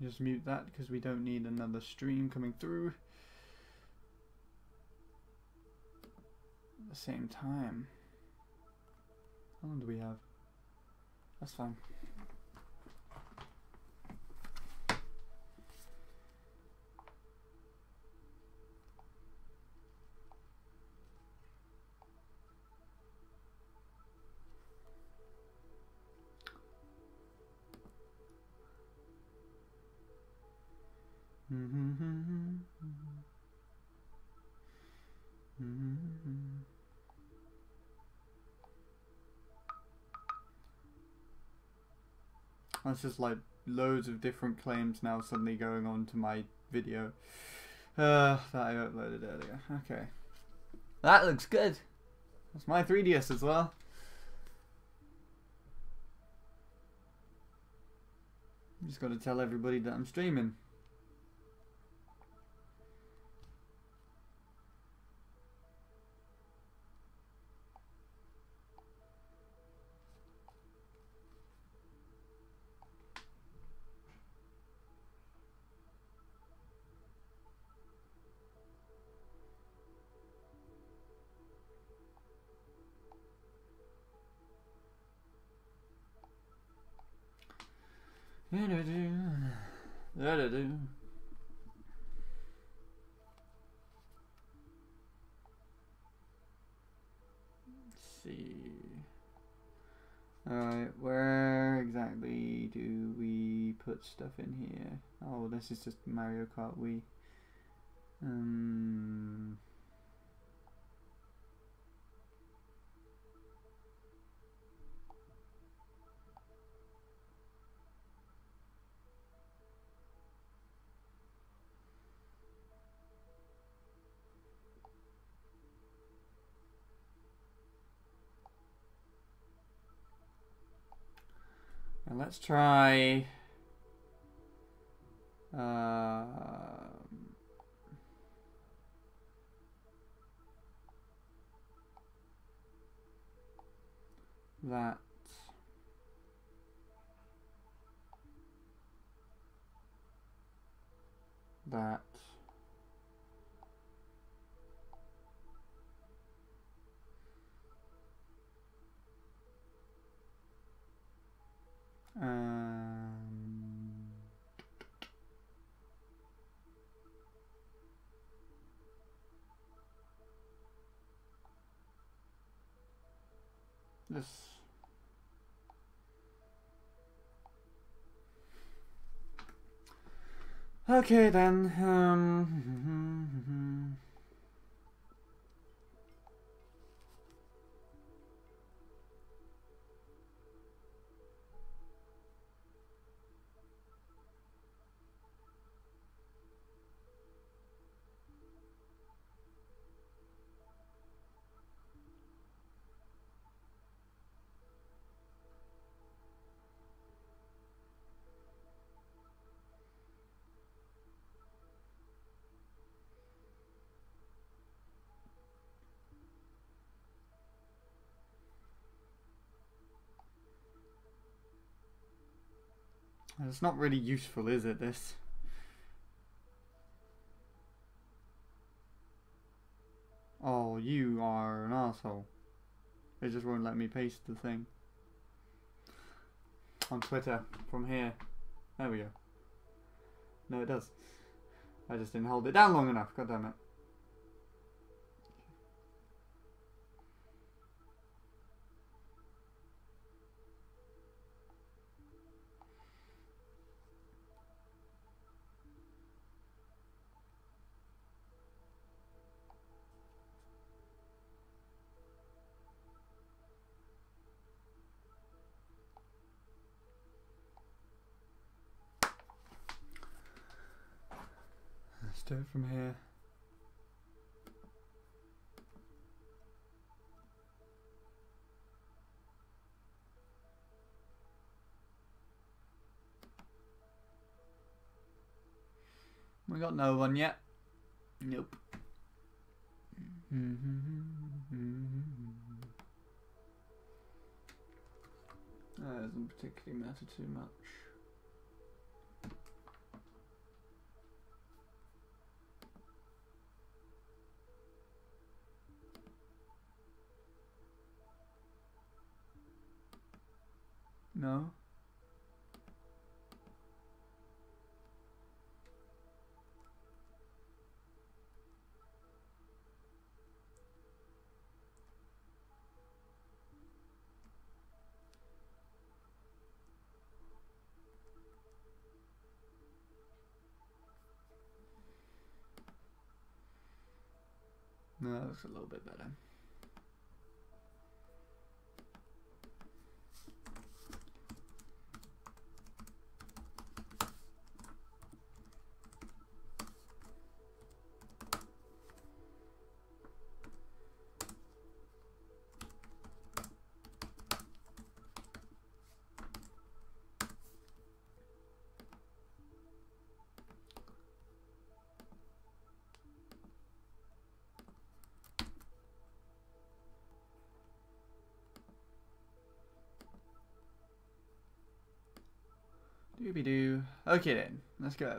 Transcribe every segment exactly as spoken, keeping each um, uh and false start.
Just mute that because we don't need another stream coming through at the same time. How long do we have? That's fine. That's just like loads of different claims now suddenly going on to my video uh, that I uploaded earlier. Okay. That looks good. That's my three D S as well. Just got to tell everybody that I'm streaming. Da-da-do. Da-da-do. Let's see. Alright, where exactly do we put stuff in here? Oh, this is just Mario Kart Wii. Um... And let's try uh, that that Um, this. Okay then. Um, It's not really useful, is it, this? Oh, you are an asshole. It just won't let me paste the thing. On Twitter, from here. There we go. No, it does. I just didn't hold it down long enough, god damn it. Let's do it from here. We got no one yet. Nope. That doesn't particularly matter too much. No? No, that looks a little bit better. Doobie doo. Okay then, let's go.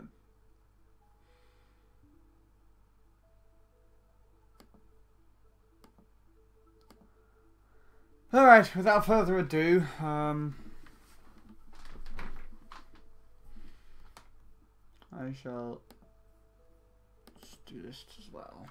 Alright, without further ado, um, I shall just do this as well.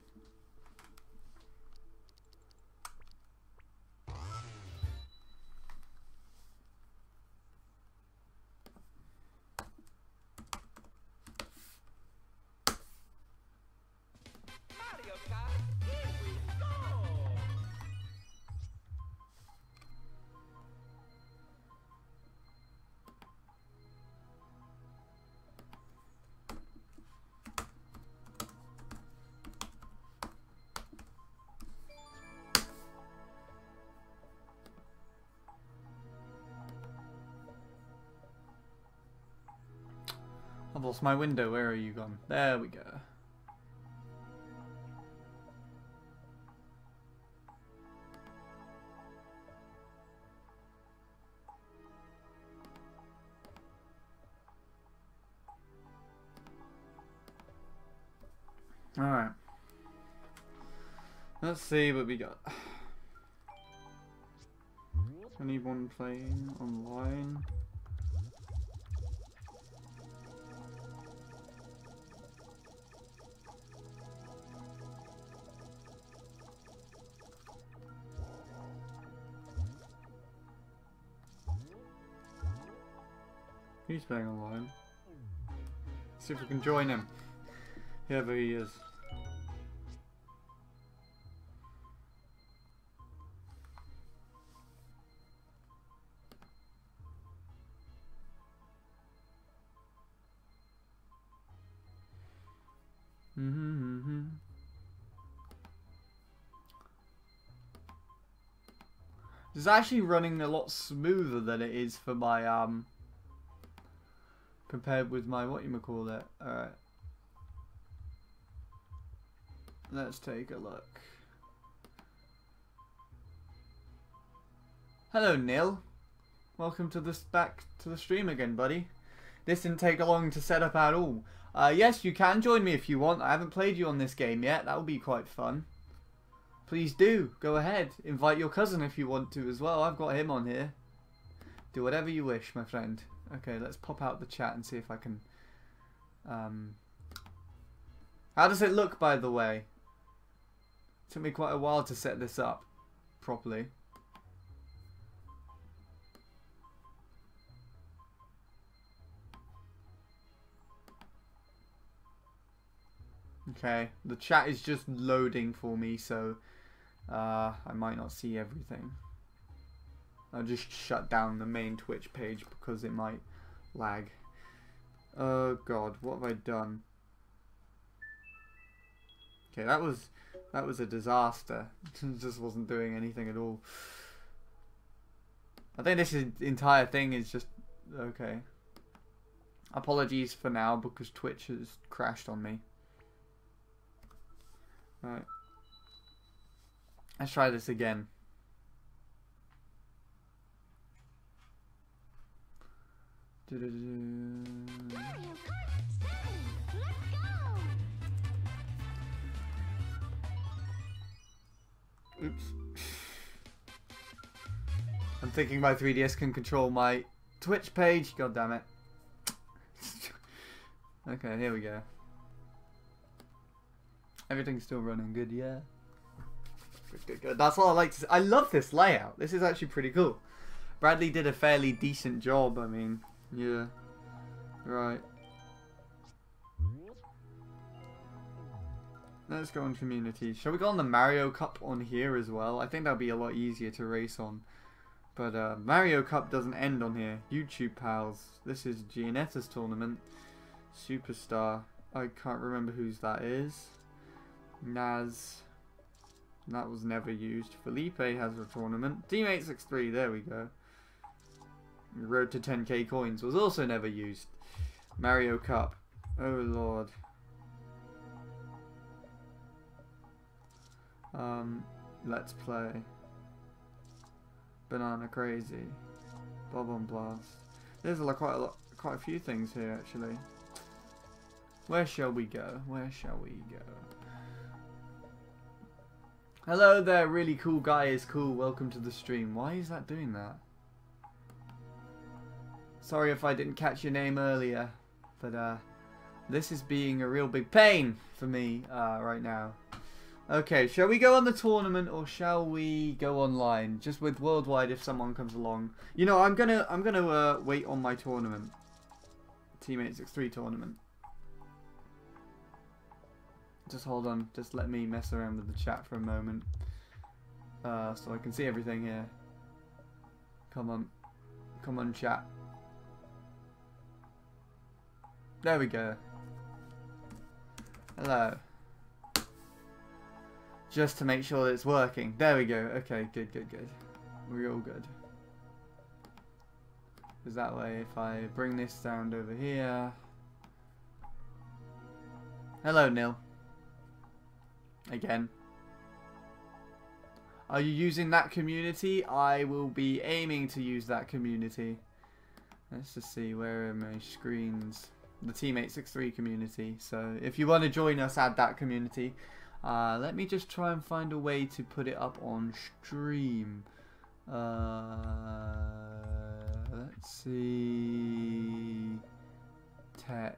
I've lost my window. Where are you gone? There we go. Alright. Let's see what we got. Anyone playing online? He's playing online. See if we can join him. Whoever he is. Mm-hmm, mm-hmm. It's actually running a lot smoother than it is for my um compared with my whatchamacallit. Alright. Let's take a look. Hello Neil. Welcome to this back to the stream again, buddy. This didn't take long to set up at all. Uh, yes, you can join me if you want. I haven't played you on this game yet. That would be quite fun. Please do. Go ahead. Invite your cousin if you want to as well. I've got him on here. Do whatever you wish, my friend. Okay, let's pop out the chat and see if I can... Um, how does it look, by the way? It took me quite a while to set this up properly. Okay, the chat is just loading for me, so uh, I might not see everything. I'll just shut down the main Twitch page because it might lag. Oh god, what have I done? Okay, that was that was a disaster. It just wasn't doing anything at all. I think this is, entire thing is just okay. Apologies for now because Twitch has crashed on me. Right. Let's try this again. Oops. I I'm thinking my three D S can control my Twitch page. God damn it. Okay, here we go. Everything's still running good, yeah. Good, good, good. That's all I like to say. I love this layout. This is actually pretty cool. Bradley did a fairly decent job, I mean. Yeah. Right. Let's go on community. Shall we go on the Mario Cup on here as well? I think that'll be a lot easier to race on. But uh, Mario Cup doesn't end on here. YouTube pals. This is Gianetta's tournament. Superstar. I can't remember whose that is. Naz. That was never used. Felipe has a tournament. Team eight six three. There we go. Road to ten K coins was also never used. Mario Cup. Oh lord. Um, let's play. Banana Crazy. Bob on Blast. There's like quite a lot, quite a few things here actually. Where shall we go? Where shall we go? Hello there, really cool guy is cool. Welcome to the stream. Why is that doing that? Sorry if I didn't catch your name earlier, but uh, this is being a real big pain for me uh, right now. Okay, shall we go on the tournament or shall we go online? Just with worldwide if someone comes along. You know, I'm gonna I'm gonna uh, wait on my tournament. Team eight six three tournament. Just hold on, just let me mess around with the chat for a moment. Uh, so I can see everything here. Come on. Come on, chat. There we go. Hello. Just to make sure that it's working. There we go. Okay, good, good, good. We're all good. Because that way, if I bring this sound over here... Hello, Nil. Again. Are you using that community? I will be aiming to use that community. Let's just see, where are my screens? The Team eight six three community. So, if you want to join us, add that community. Uh, let me just try and find a way to put it up on stream. Uh, let's see. Text.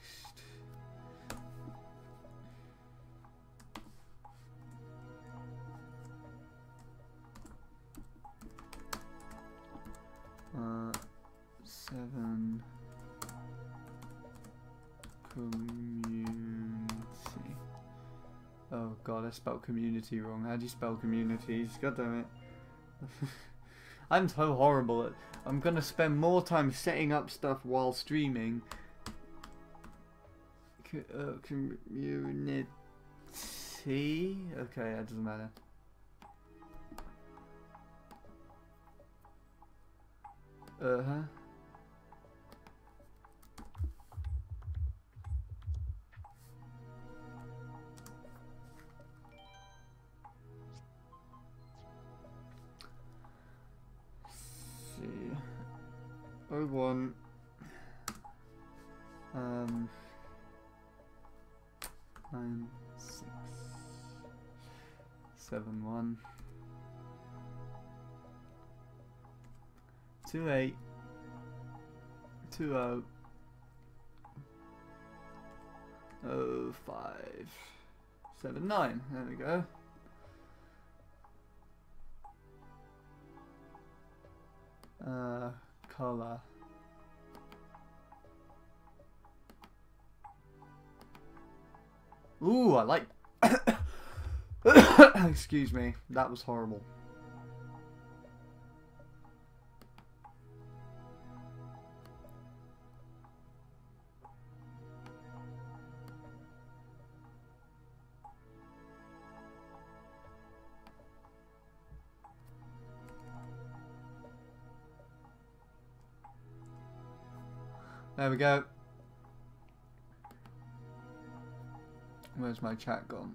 Uh, seven. Community. Oh god, I spelled community wrong. How do you spell communities? God damn it. I'm so horrible at... I'm gonna spend more time setting up stuff while streaming. C uh, community... Okay, that doesn't matter. Uh-huh. oh one um nine six seven one two eight two oh oh five seven nine. There we go. Uh, color. Ooh, I like. Excuse me, that was horrible. There we go. Where's my chat gone?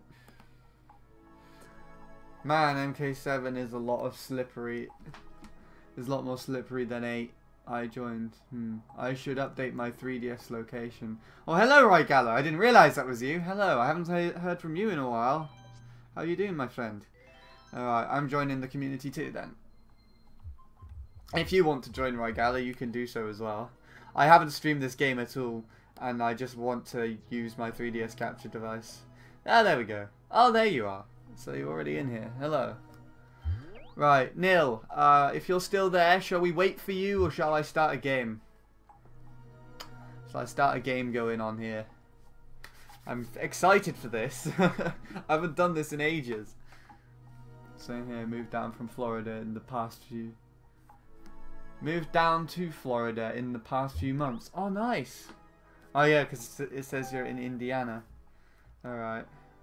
Man, M K seven is a lot of slippery. Is a lot more slippery than eight. I joined. Hmm. I should update my three D S location. Oh, hello, Roy Gallo. I didn't realise that was you. Hello. I haven't he heard from you in a while. How are you doing, my friend? Alright, I'm joining the community too then. If you want to join Rygala, you can do so as well. I haven't streamed this game at all, and I just want to use my three D S capture device. Ah, there we go. Oh, there you are. So you're already in here. Hello. Right, Neil, uh, if you're still there, shall we wait for you, or shall I start a game? Shall I start a game going on here? I'm excited for this. I haven't done this in ages. Same here, moved down from Florida in the past few... Moved down to Florida in the past few months. Oh, nice. Oh, yeah, because it says you're in Indiana. Alright.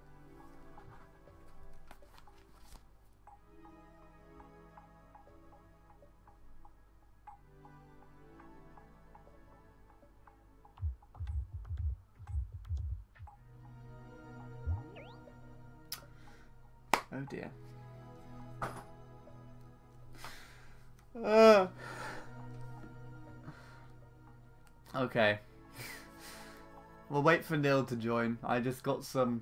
Oh, dear. Uh. Okay. We'll wait for Neil to join. I just got some...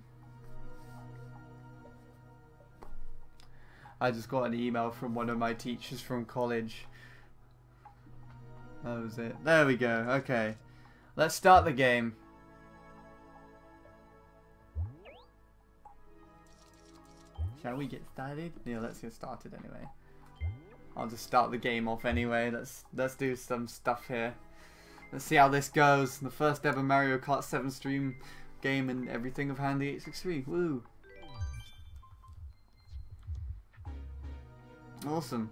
I just got an email from one of my teachers from college. That was it. There we go. Okay. Let's start the game. Shall we get started? Yeah, let's get started anyway. I'll just start the game off anyway. Let's let's do some stuff here. Let's see how this goes. The first ever Mario Kart seven stream game and everything of Handy eight sixty-three. Woo! Awesome.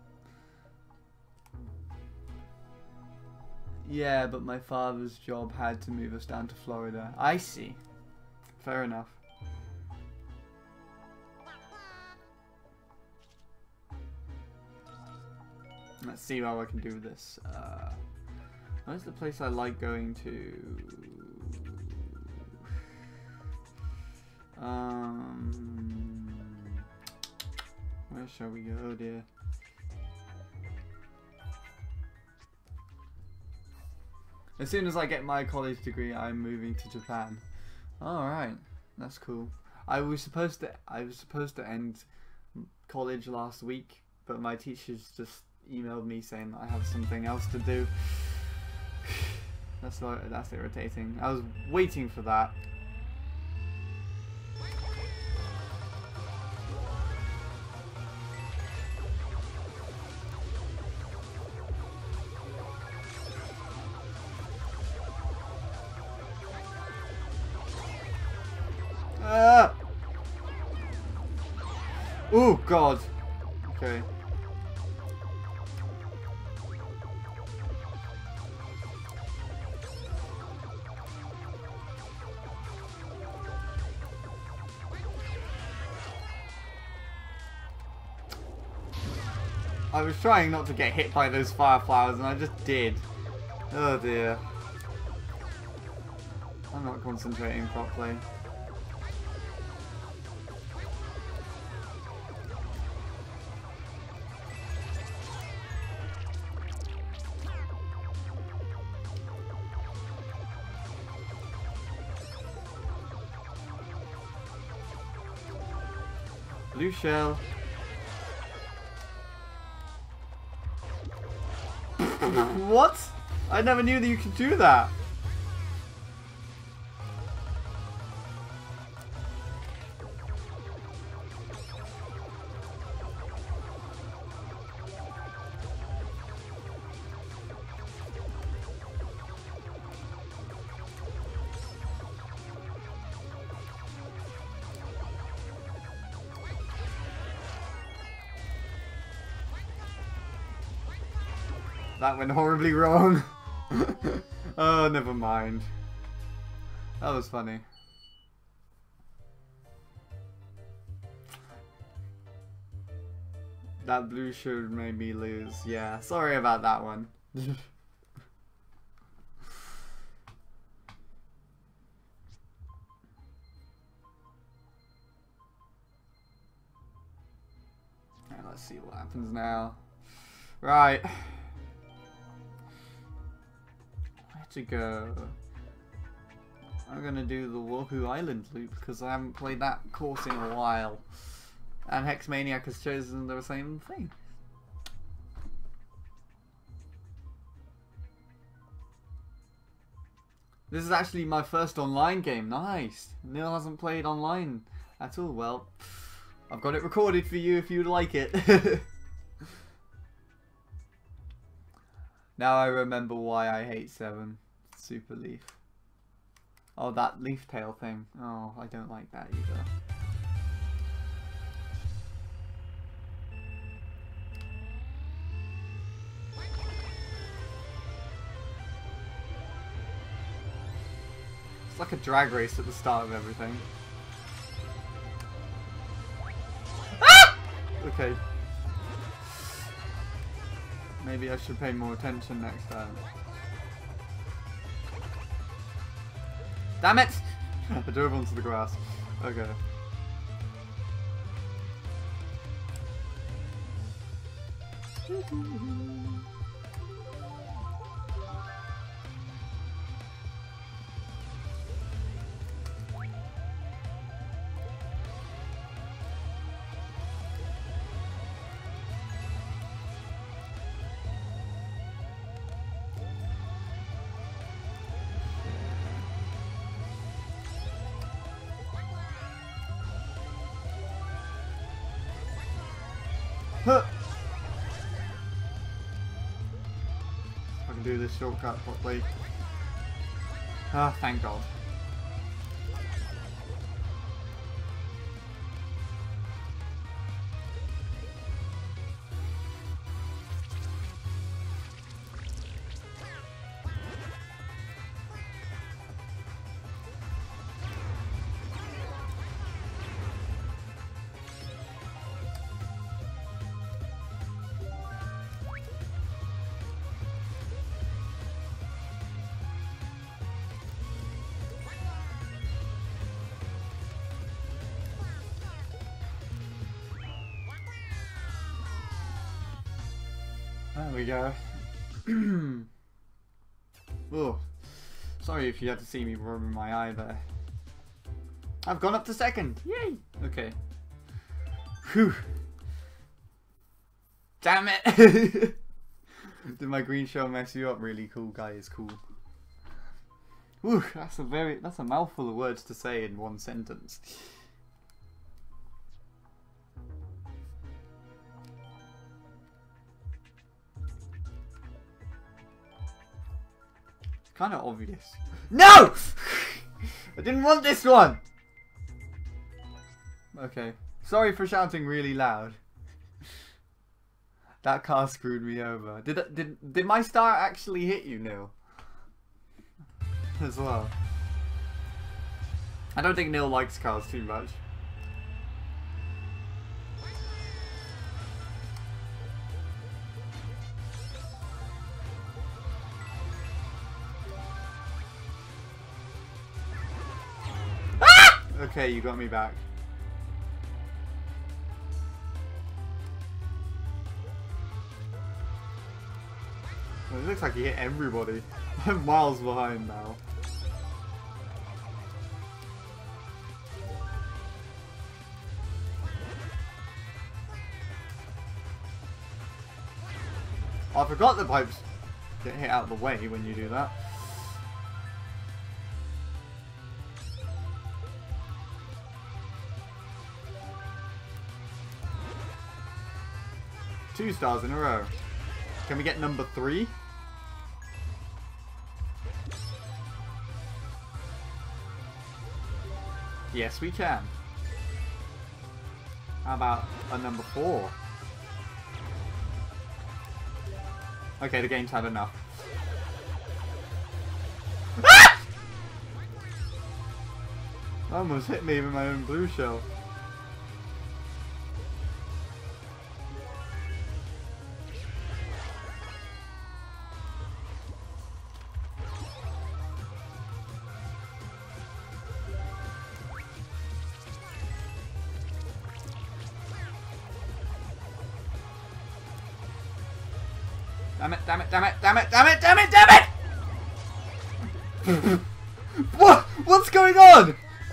Yeah, but my father's job had to move us down to Florida. I see. Fair enough. Let's see how I can do this. Uh, where's the place I like going to? Um, where shall we go? Oh dear. As soon as I get my college degree, I'm moving to Japan. All right, that's cool. I was supposed to I was supposed to end college last week, but my teachers just emailed me saying that I have something else to do. That's not, that's irritating. I was waiting for that. Ah! Oh God. Okay. I was trying not to get hit by those fire flowers and I just did. Oh dear. I'm not concentrating properly. Blue shell. What? I never knew that you could do that. That went horribly wrong. Oh, never mind. That was funny. That blue shirt made me lose. Yeah, sorry about that one. Right, let's see what happens now. Right. To go. I'm gonna do the Woohoo Island loop because I haven't played that course in a while, and Hexmaniac has chosen the same thing. This is actually my first online game. Nice. Neil hasn't played online at all. Well, I've got it recorded for you if you'd like it. Now I remember why I hate seven. Super Leaf. Oh, that leaf tail thing. Oh, I don't like that either. It's like a drag race at the start of everything. Ah! Okay. Maybe I should pay more attention next time. Damn it! I drove onto the grass. Okay. Huh. I can do this shortcut properly. Ah, thank God. There we go. Oh, sorry if you had to see me rubbing my eye there. I've gone up to second. Yay! Okay. Whew. Damn it! Did my green shell mess you up? Really cool guy is cool. Whew, that's a very that's a mouthful of words to say in one sentence. Kind of obvious. No! I didn't want this one! Okay. Sorry for shouting really loud. That car screwed me over. Did did did my star actually hit you, Neil? As well. I don't think Neil likes cars too much. Okay, you got me back. Well, it looks like you hit everybody. I'm miles behind now. Oh, I forgot the pipes get hit out of the way when you do that. Two stars in a row. Can we get number three? Yes, we can. How about a number four? Okay, the game's had enough. Ah! Almost hit me with my own blue shell. Damn it, damn it, damn it, damn it, damn it, damn it, damn it! What? What's going on?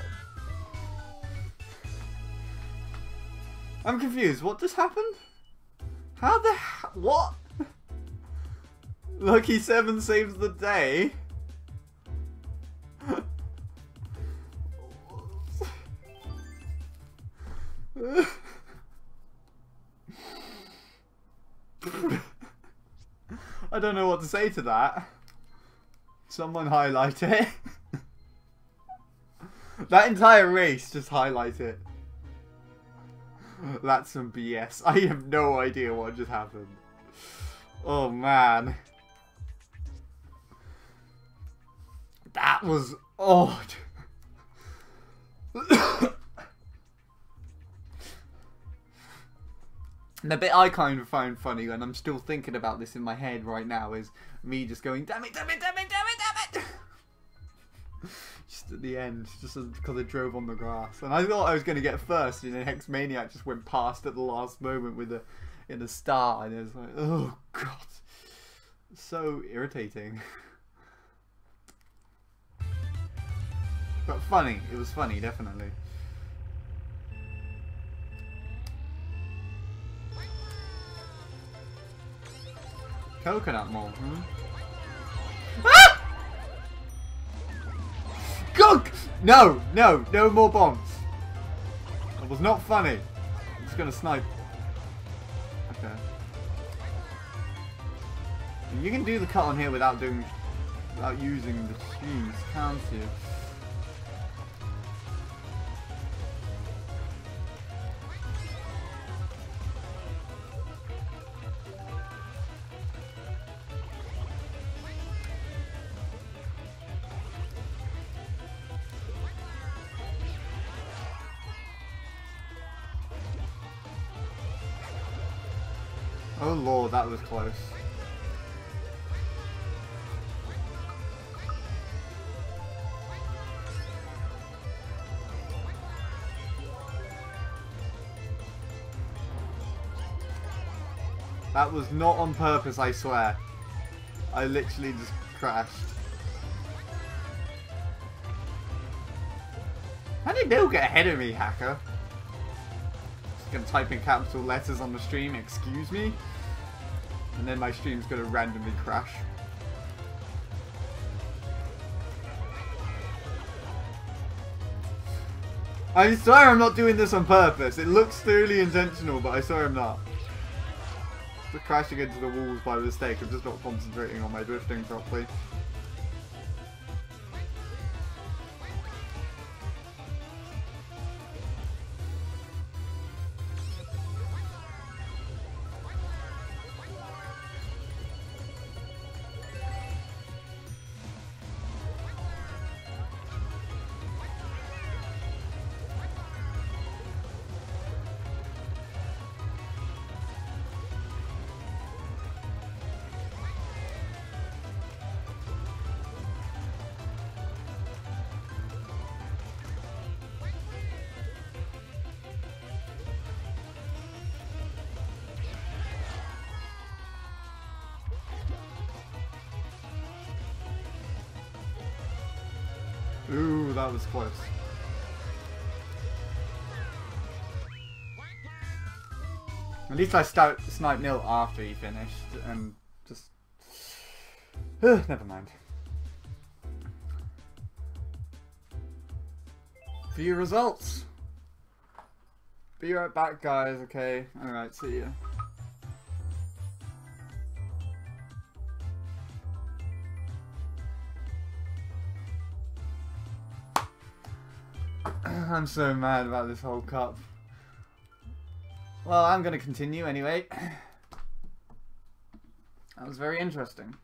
I'm confused. What just happened? How the hell? What? Lucky Seven saves the day? I don't know what to say to that. Someone highlight it. That entire race, just highlight it. That's some B S. I have no idea what just happened. Oh man. That was odd. The bit I kind of find funny, and I'm still thinking about this in my head right now, is me just going, damn it, damn it, damn it, damn it, damn it! Just at the end, just because I drove on the grass. And I thought I was going to get first, and then Hexmaniac just went past at the last moment with a, in a star, and it was like, oh god. So irritating. But funny, it was funny, definitely. Coconut mole, hmm? Ah! God! No, no, no more bombs. That was not funny. I'm just gonna snipe. Okay. You can do the cut on here without doing, without using the streams, can't you? Oh lord, that was close. That was not on purpose, I swear. I literally just crashed. How did Bill get ahead of me, hacker? Just gonna type in capital letters on the stream, excuse me? And then my stream's gonna randomly crash. I swear I'm not doing this on purpose. It looks thoroughly intentional, but I swear I'm not. Just crashing into the walls by mistake. I'm just not concentrating on my drifting properly. Ooh, that was close. At least I start sniped nil after he finished, and just uh, never mind. View results. Be right back, guys. Okay. All right. See ya. I'm so mad about this whole cup. Well, I'm going to continue anyway. That was very interesting.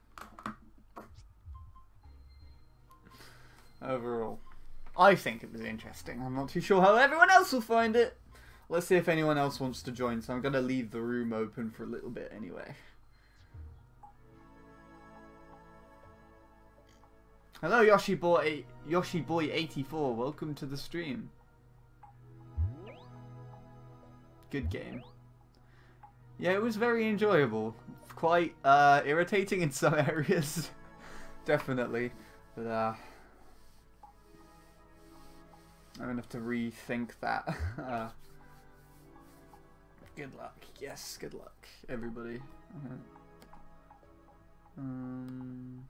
Overall. I think it was interesting. I'm not too sure how everyone else will find it. Let's see if anyone else wants to join. So I'm going to leave the room open for a little bit anyway. Hello, Yoshi Boy, Yoshi Boy eighty-four. Welcome to the stream. Good game. Yeah, it was very enjoyable. Quite uh, irritating in some areas, definitely. But uh, I'm gonna have to rethink that. uh, good luck. Yes, good luck, everybody. Uh-huh. Um.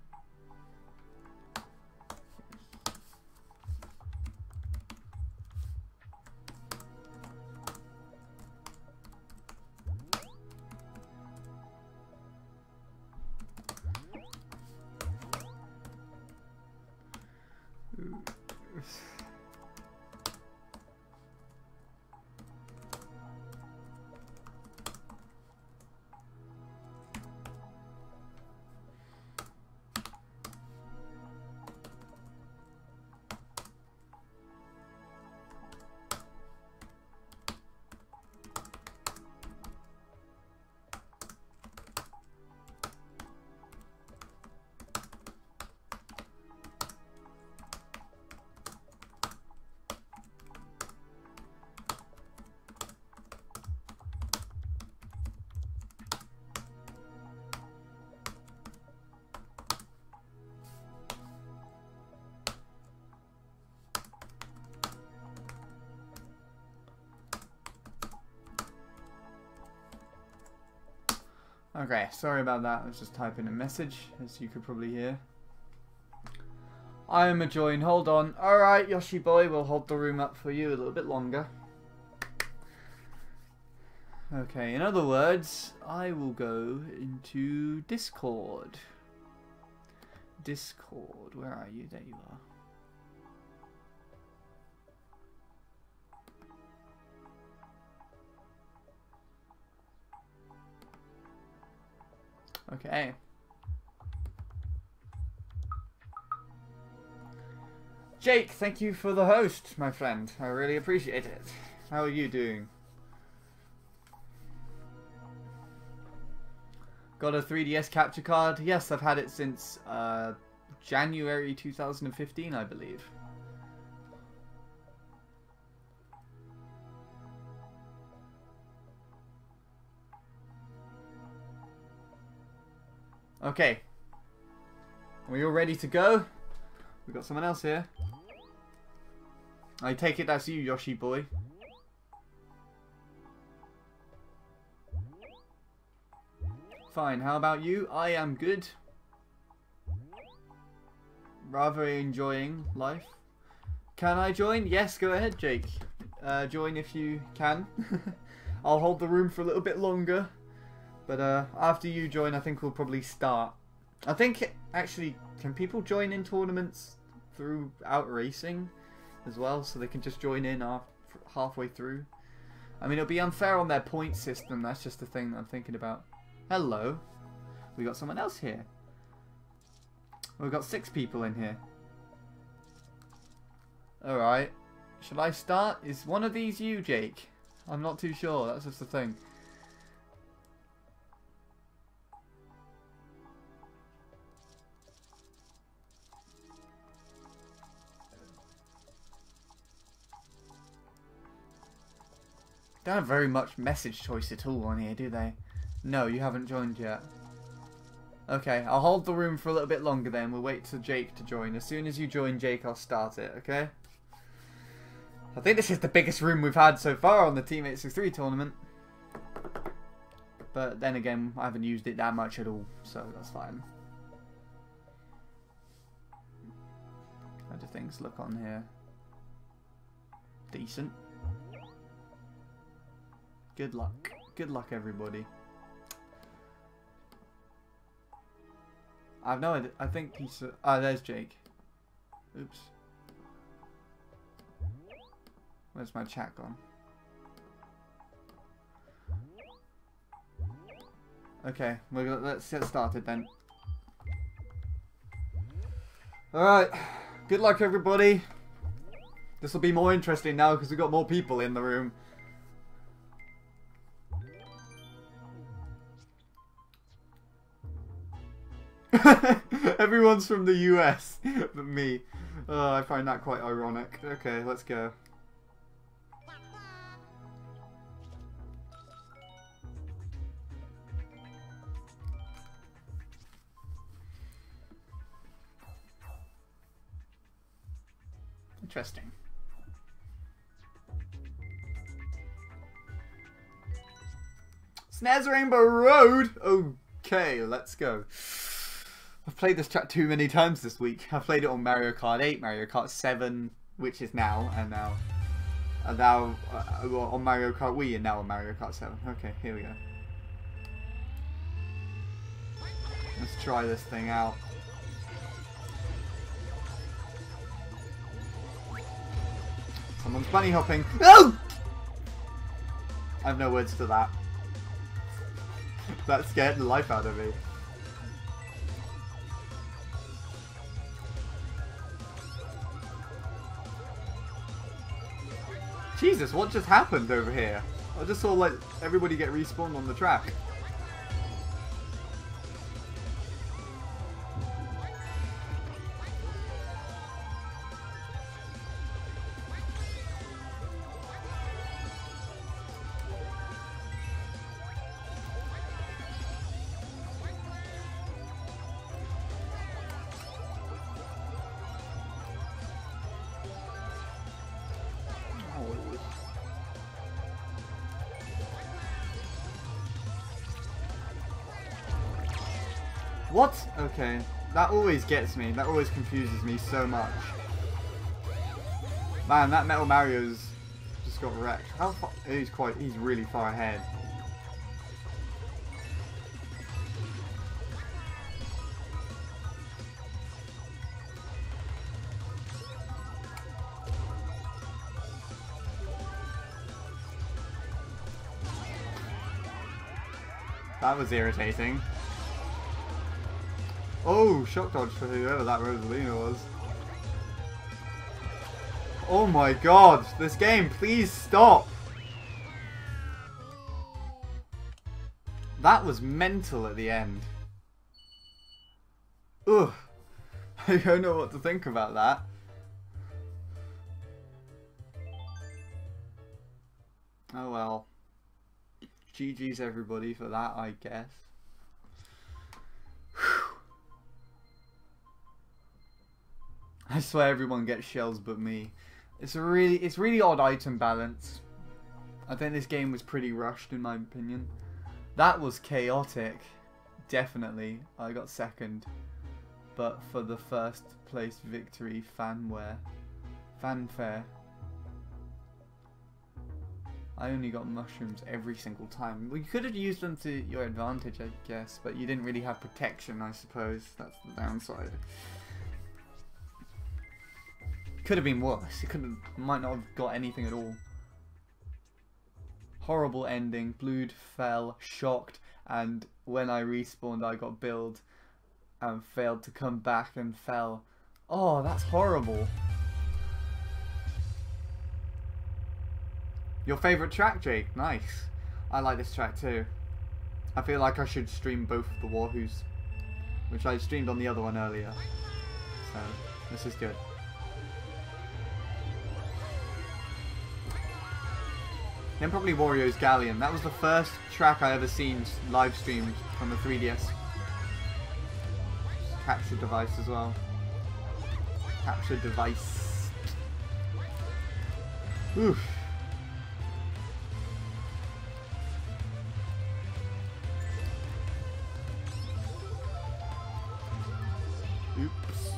Okay, sorry about that. I was just typing a message, as you could probably hear. I am a join. Hold on. Alright, Yoshi boy, we'll hold the room up for you a little bit longer. Okay, in other words, I will go into Discord. Discord, where are you? There you are. Okay. Jake, thank you for the host, my friend. I really appreciate it. How are you doing? Got a three D S capture card? Yes, I've had it since uh, January two thousand fifteen, I believe. Okay. Are we all ready to go? We got someone else here. I take it that's you, Yoshi boy. Fine, how about you? I am good. Rather enjoying life. Can I join? Yes, go ahead, Jake. Uh, join if you can. I'll hold the room for a little bit longer. But uh, after you join, I think we'll probably start. I think, actually, can people join in tournaments throughout racing as well? So they can just join in half, halfway through? I mean, it'll be unfair on their point system. That's just the thing that I'm thinking about. Hello. We got someone else here. We've got six people in here. Alright. Should I start? Is one of these you, Jake? I'm not too sure. That's just the thing. Don't have very much message choice at all on here, do they? No, you haven't joined yet. Okay, I'll hold the room for a little bit longer then. We'll wait for Jake to join. As soon as you join Jake, I'll start it, okay? I think this is the biggest room we've had so far on the Team eight six three tournament. But then again, I haven't used it that much at all, so that's fine. How do things look on here? Decent. Good luck. Good luck, everybody. I've no idea. I think he's... Ah, oh, there's Jake. Oops. Where's my chat gone? Okay, we're, let's get started then. Alright. Good luck, everybody. This will be more interesting now because we've got more people in the room. Everyone's from the U S but me. Oh, I find that quite ironic. Okay, let's go. Interesting. Snares Rainbow Road! Okay, let's go. I've played this track too many times this week. I've played it on Mario Kart eight, Mario Kart seven, which is now, and now, and now uh, on Mario Kart Wii, and now on Mario Kart seven. Okay, here we go. Let's try this thing out. Someone's bunny hopping. Oh! I have no words to that. That scared the life out of me. Jesus, what just happened over here? I just saw like everybody get respawned on the track. What? Okay. That always gets me. That always confuses me so much. Man, that Metal Mario's just got wrecked. How far? He's quite. He's really far ahead. That was irritating. Oh, shock dodge for whoever that Rosalina was. Oh my god, this game, please stop! That was mental at the end. Ugh. I don't know what to think about that. Oh well. G G's everybody for that, I guess. Whew. I swear everyone gets shells but me. It's a really, it's really odd item balance. I think this game was pretty rushed in my opinion. That was chaotic. Definitely. I got second. But for the first place victory, fanware. Fanfare. I only got mushrooms every single time. Well, you could have used them to your advantage, I guess, but you didn't really have protection, I suppose. That's the downside. Could have been worse. It could have, might not have got anything at all. Horrible ending. Blood fell, shocked, and when I respawned, I got billed and failed to come back and fell. Oh, that's horrible. Your favourite track, Jake? Nice. I like this track too. I feel like I should stream both of the Wahoos, which I streamed on the other one earlier. So, this is good. Then probably Wario's Galleon. That was the first track I ever seen live streamed from the three D S capture device as well. Capture device. Oof. Oops.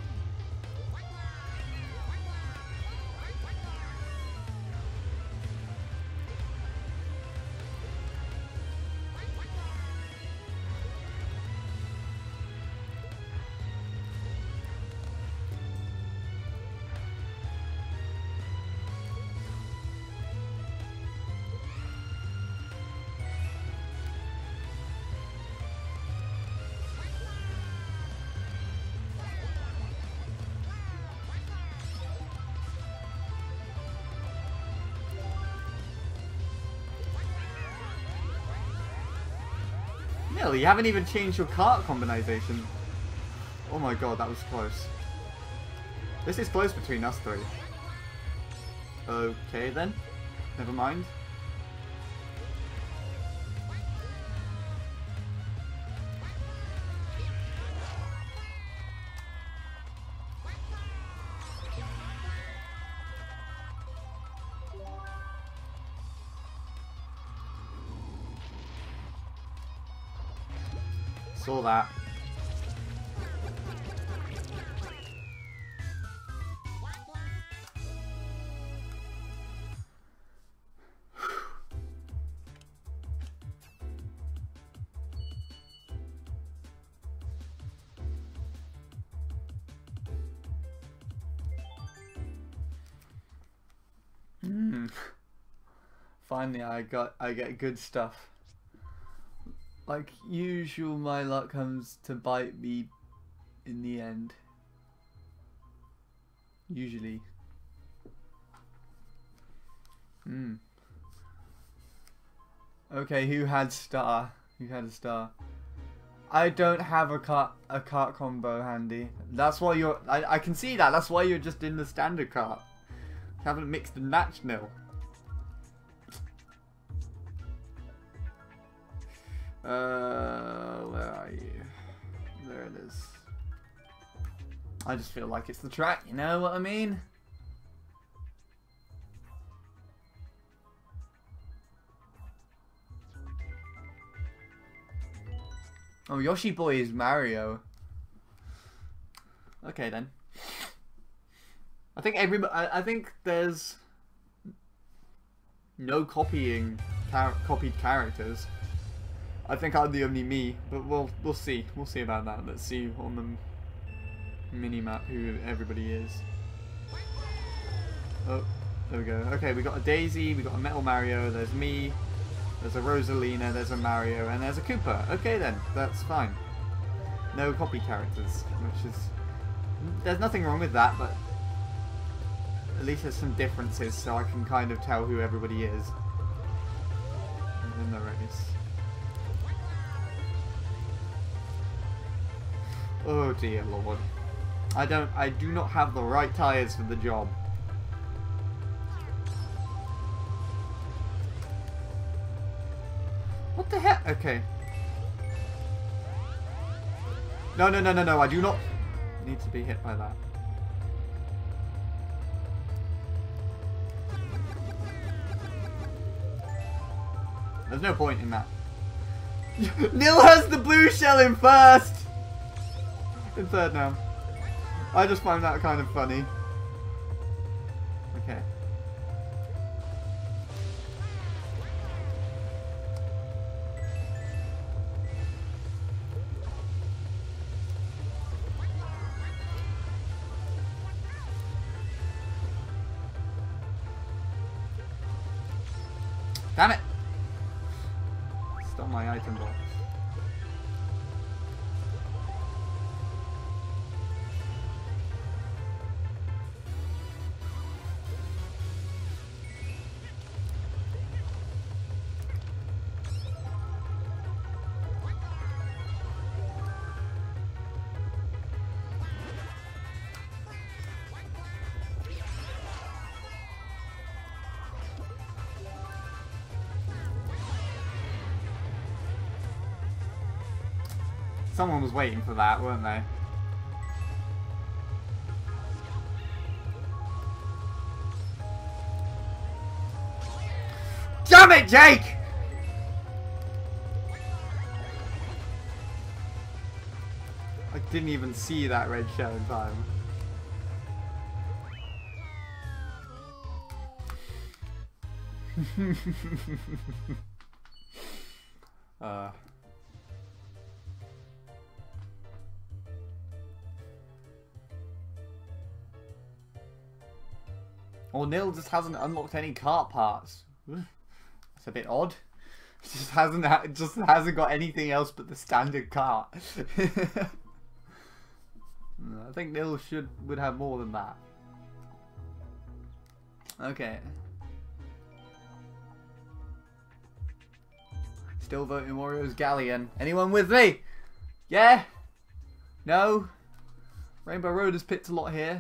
Neil, you haven't even changed your cart combination. Oh my god, that was close. This is close between us three. Okay then. Never mind. Saw that. Mm. Finally, I got I get good stuff. Like usual, my luck comes to bite me in the end. Usually. Hmm. Okay, who had star? Who had a star? I don't have a cart a cart combo handy. That's why you're. I I can see that. That's why you're just in the standard cart. You haven't mixed and matched, Nil. Uh, where are you? There it is. I just feel like it's the track, you know what I mean? Oh, Yoshi Boy is Mario. Okay then. I think every I, I think there's no copying char copied characters. I think I'm the only me, but we'll we'll see. We'll see about that. Let's see on the mini map who everybody is. Oh, there we go. Okay, we got a Daisy, we got a Metal Mario. There's me. There's a Rosalina. There's a Mario, and there's a Koopa. Okay then, that's fine. No copy characters, which is there's nothing wrong with that, but at least there's some differences, so I can kind of tell who everybody is in the race. Oh dear lord. I don't I do not have the right tires for the job. What the heck? Okay. No no no no no, I do not need to be hit by that. There's no point in that. Nil has the blue shell in first! In third now. I just find that kind of funny. Okay. Damn it! Stole my item box. Someone was waiting for that, weren't they? Damn it, Jake! I didn't even see that red shell in time. uh... Or Nil just hasn't unlocked any kart parts. That's a bit odd. It just hasn't. Ha it just hasn't got anything else but the standard kart. I think Nil should would have more than that. Okay. Still voting Wario's Galleon. Anyone with me? Yeah? No? Rainbow Road has picked a lot here.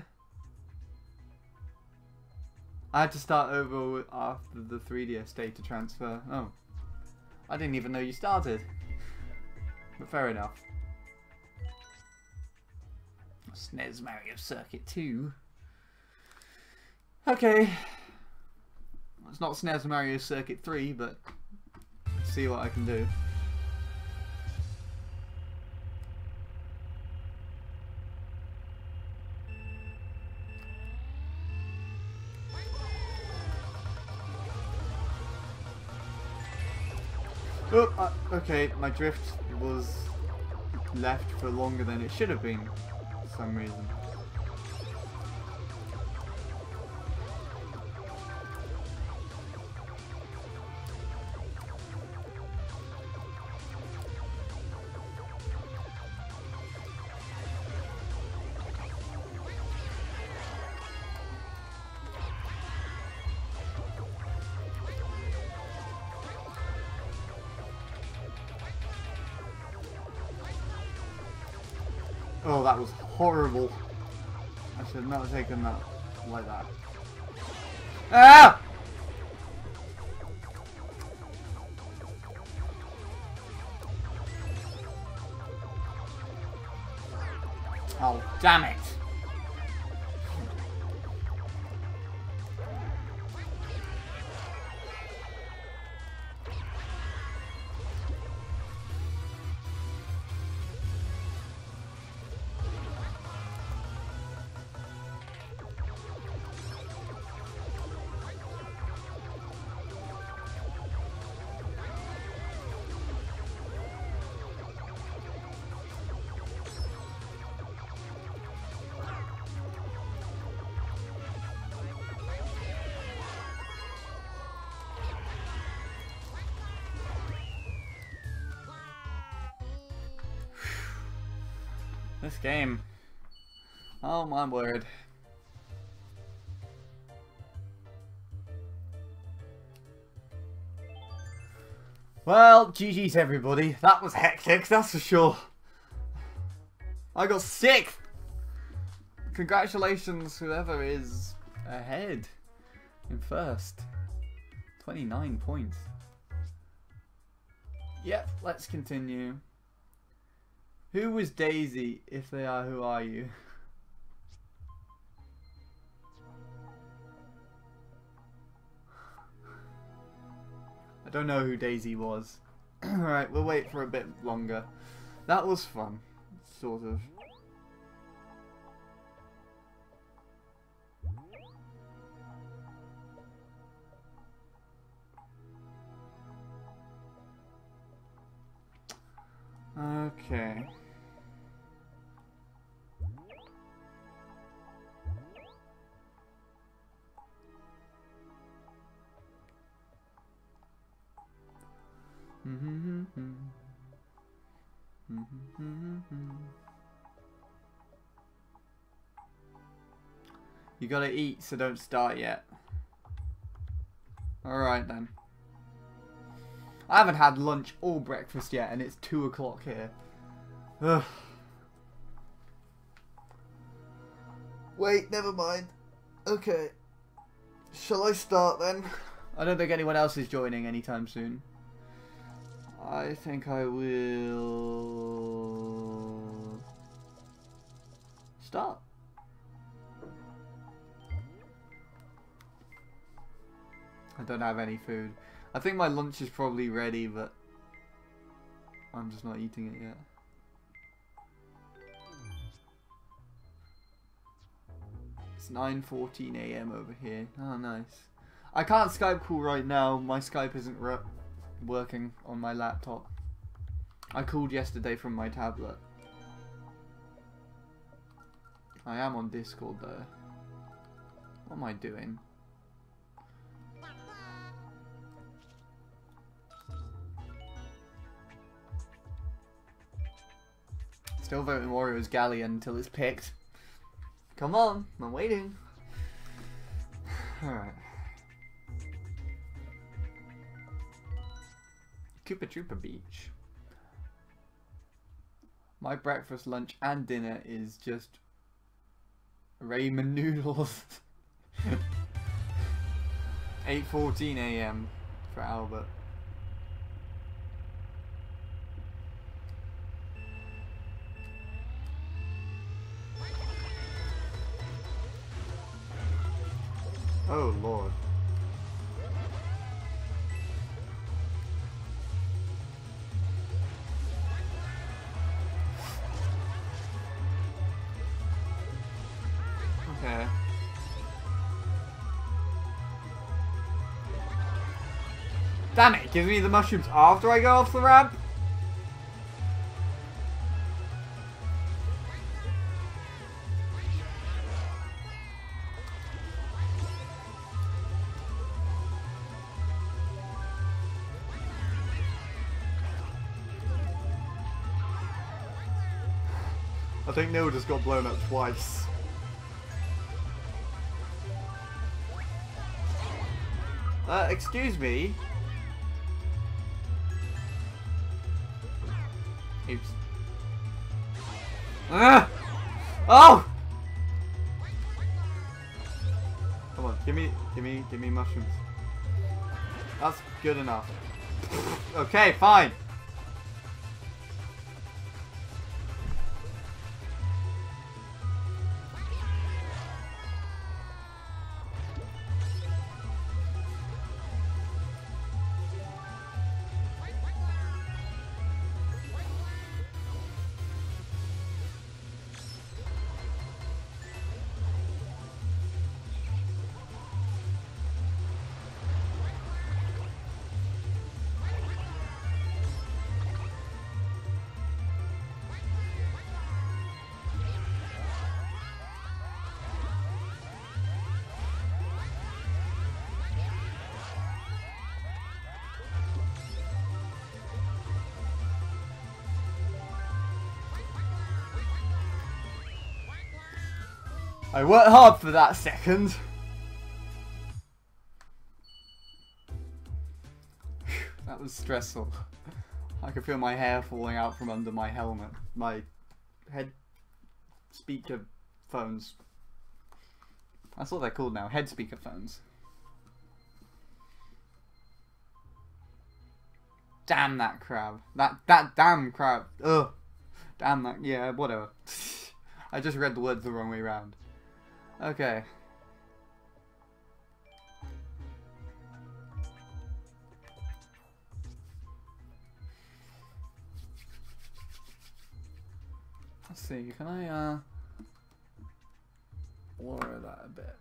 I had to start over after the three D S data transfer. Oh. I didn't even know you started. But fair enough. S N E S Mario Circuit two. Okay. It's not S N E S Mario Circuit three, but let's see what I can do. Oh, uh, okay, my drift was left for longer than it should have been for some reason. Oh, that was horrible. I should not have taken that like that. Ah! Oh, damn it. This game. Oh my word. Well, G G's everybody. That was hectic, that's for sure. I got sixth! Congratulations, whoever is ahead in first. twenty-nine points. Yep, let's continue. Who was Daisy? If they are, who are you? I don't know who Daisy was. Alright, we'll wait for a bit longer. That was fun. Sort of. Okay. You gotta eat, so don't start yet. Alright then. I haven't had lunch or breakfast yet, and it's two o'clock here. Ugh. Wait, never mind. Okay. Shall I start then? I don't think anyone else is joining anytime soon. I think I will start. I don't have any food. I think my lunch is probably ready, but I'm just not eating it yet. It's nine fourteen A M over here. Oh, nice. I can't Skype call right now. My Skype isn't re working on my laptop. I called yesterday from my tablet. I am on Discord though. What am I doing? Still voting Wario's Galleon until it's picked. Come on, I'm waiting. Alright. Koopa Troopa Beach. My breakfast, lunch and dinner is just ramen noodles. eight fourteen A M for Albert. Oh Lord. Okay. Damn it, give me the mushrooms after I go off the ramp? I think Neil just got blown up twice. Uh, excuse me. Oops. Ah! Oh! Come on, give me, give me, give me mushrooms. That's good enough. Okay, fine. I worked hard for that second. That was stressful. I could feel my hair falling out from under my helmet. My head speaker phones. That's what they're called now. Head speaker phones. Damn that crab. That that damn crab. Ugh. Damn that. Yeah, whatever. I just read the words the wrong way round. Okay. Let's see, can I uh lower that a bit?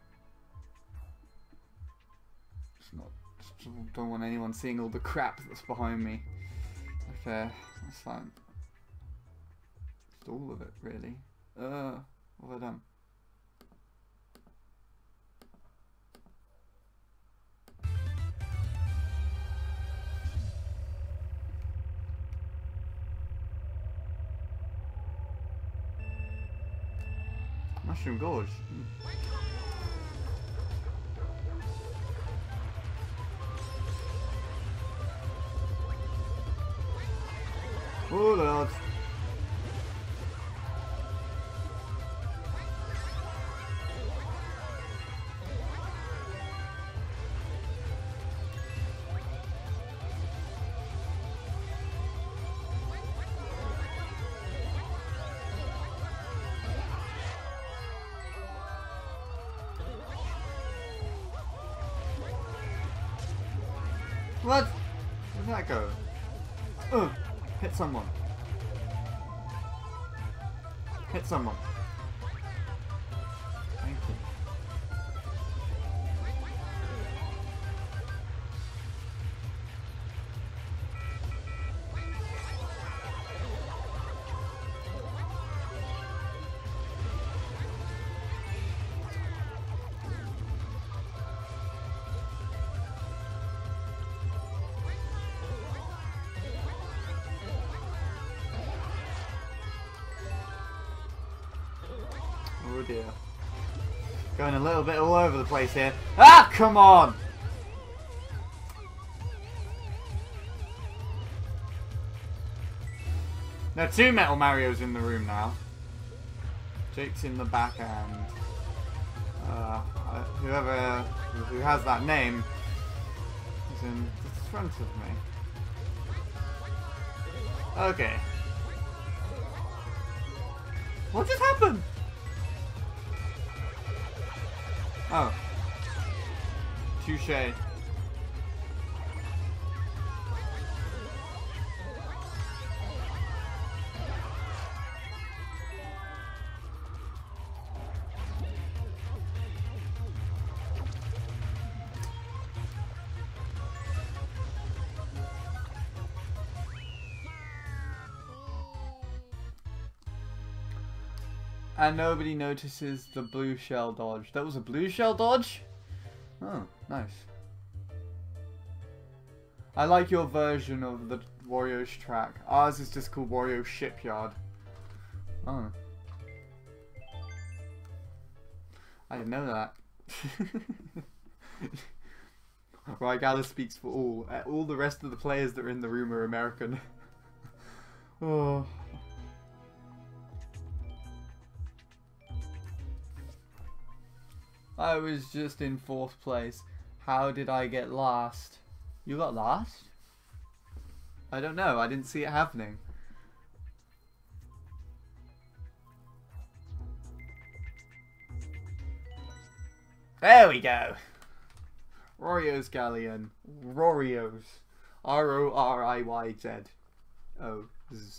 It's not, just don't want anyone seeing all the crap that's behind me. Okay, that's fine. Just all of it, really. Uh, what have I done? Mushroom Gorge. Oh Lord. What? Where'd that go? Ugh. Hit someone. Hit someone. Thank you. Oh dear. Going a little bit all over the place here. Ah, come on! There are two Metal Marios in the room now. Jake's in the back and uh, whoever who has that name is in the front of me. Okay. What just happened? Oh. Touché. And nobody notices the blue shell dodge. That was a blue shell dodge? Oh, nice. I like your version of the Wario's track. Ours is just called Wario Shipyard. Oh. I didn't know that. Right, Gala speaks for all. All the rest of the players that are in the room are American. Oh. I was just in fourth place. How did I get last? You got last? I don't know. I didn't see it happening. There we go. Rorio's Galleon. Rorio's. R O R I Y Z. Oh. Z.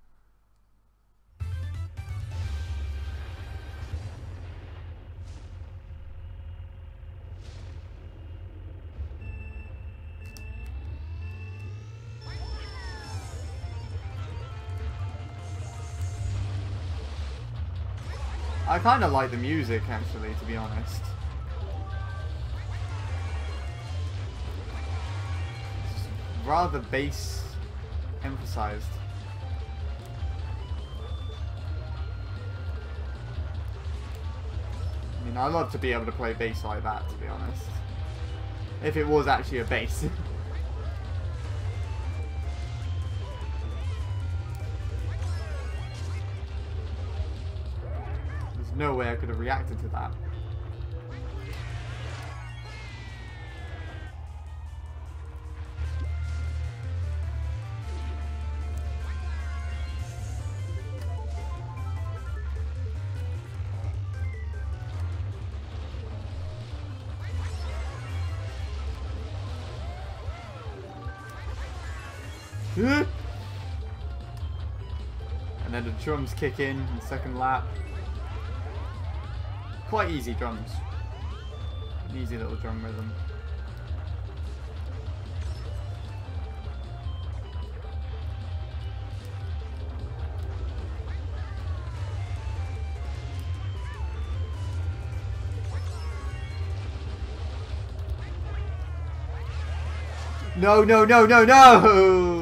I kind of like the music, actually, to be honest. It's rather bass emphasized. mean, I'd love to be able to play bass like that, to be honest. If it was actually a bass. There's no way I could have reacted to that. And then the drums kick in in the second lap. Quite easy drums. An easy little drum rhythm. No, no, no, no, no!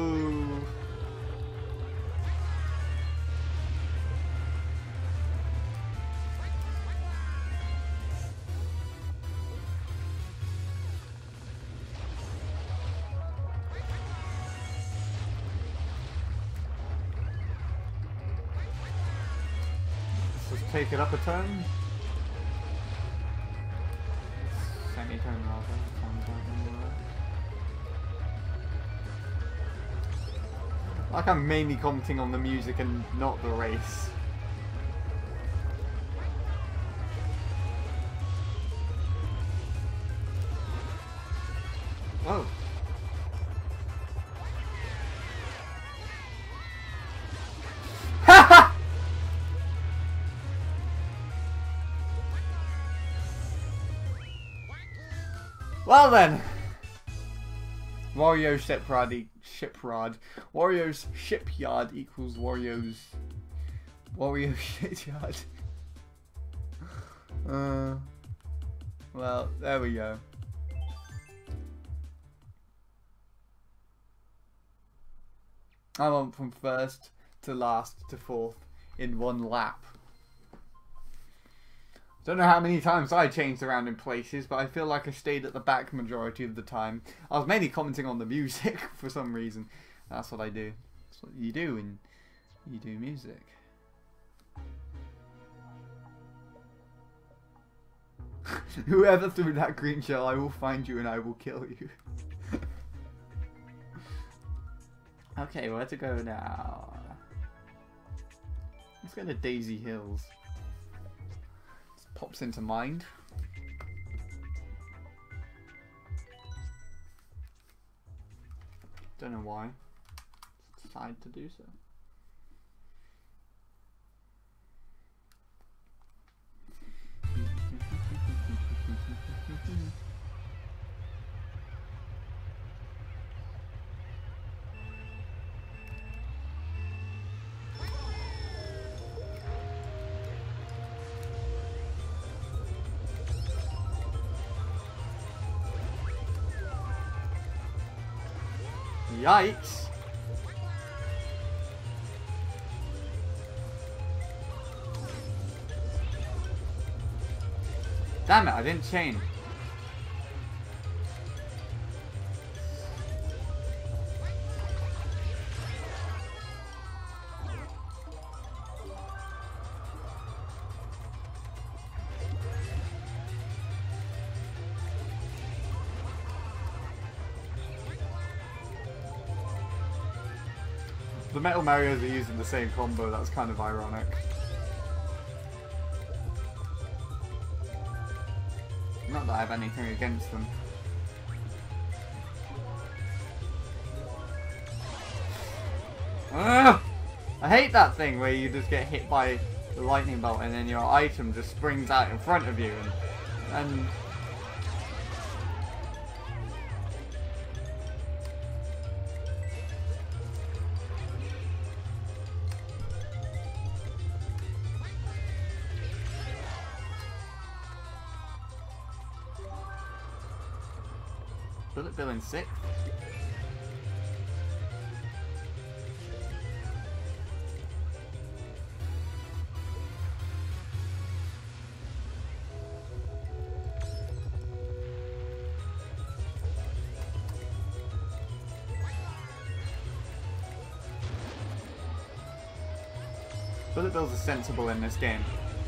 Let's take it up a turn. Semi-turn rather. Like I'm mainly commenting on the music and not the race. Whoa. Well then. Wario shipyard, shipyard. Wario's shipyard equals Wario's Wario shipyard. Uh, well, there we go. I went from first to last to fourth in one lap. Don't know how many times I changed around in places, but I feel like I stayed at the back majority of the time. I was mainly commenting on the music for some reason. That's what I do. That's what you do when you do music. Whoever threw that green shell, I will find you and I will kill you. Okay, where to go now? Let's go to Daisy Hills. Pops into mind. Don't know why. Decided to do so. Yikes! Damn it, I didn't chain. The Metal Marios are using the same combo, that's kind of ironic. Not that I have anything against them. Ugh! I hate that thing where you just get hit by the lightning bolt and then your item just springs out in front of you and... and Bullet Bill in sixth? Bullet bills are sensible in this game.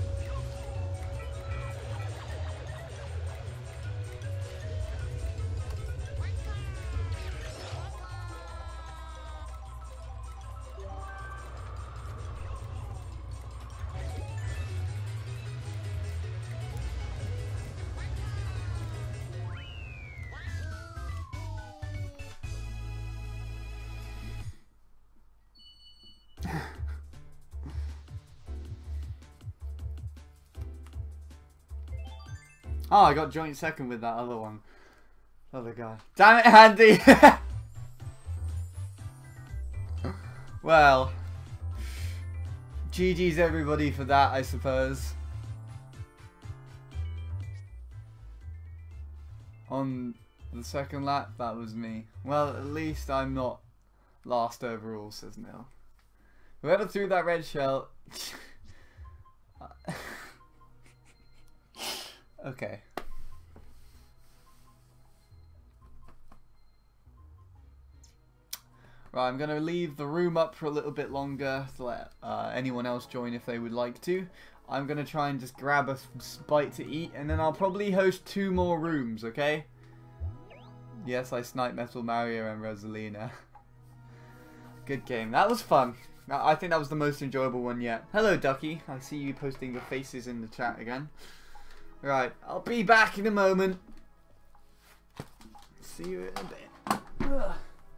Oh, I got joint second with that other one. Other guy. Damn it, Andy! Well, G G's everybody for that, I suppose. On the second lap, that was me. Well, at least I'm not last overall, says Neil. Whoever threw that red shell... Okay. Right, I'm going to leave the room up for a little bit longer to let uh, anyone else join if they would like to. I'm going to try and just grab a bite to eat, and then I'll probably host two more rooms, okay? Yes, I sniped Metal Mario and Rosalina. Good game. That was fun. I think that was the most enjoyable one yet. Hello, Ducky. I see you posting your faces in the chat again. Right, I'll be back in a moment. See you in a bit. Ugh.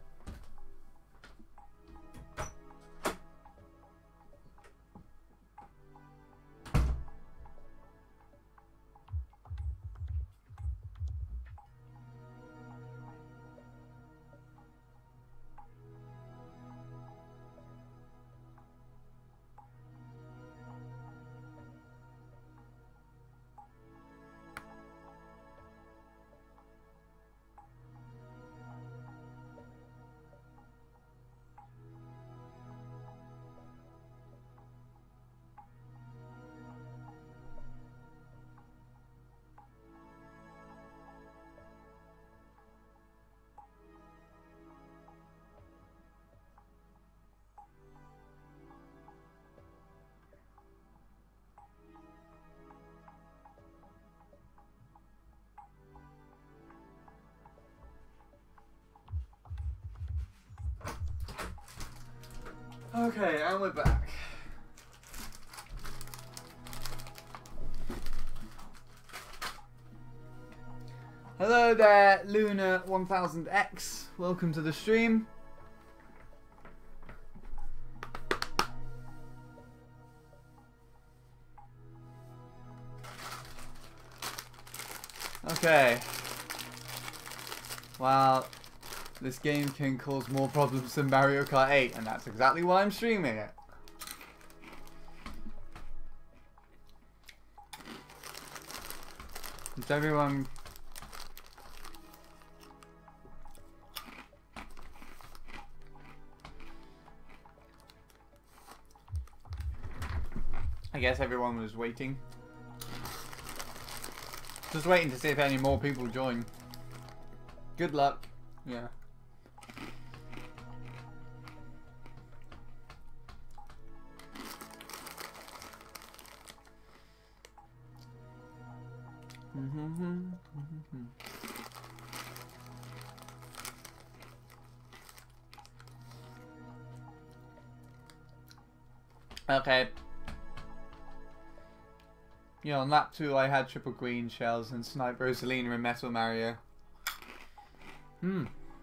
Okay, and we're back. Hello there, Luna one thousand X. Welcome to the stream. Okay. Wow. This game can cause more problems than Mario Kart eight, and that's exactly why I'm streaming it. Is everyone... I guess everyone was waiting. Just waiting to see if any more people join. Good luck. Yeah. Okay. Yeah, on lap two I had triple green shells and sniped Rosalina and Metal Mario. Hmm.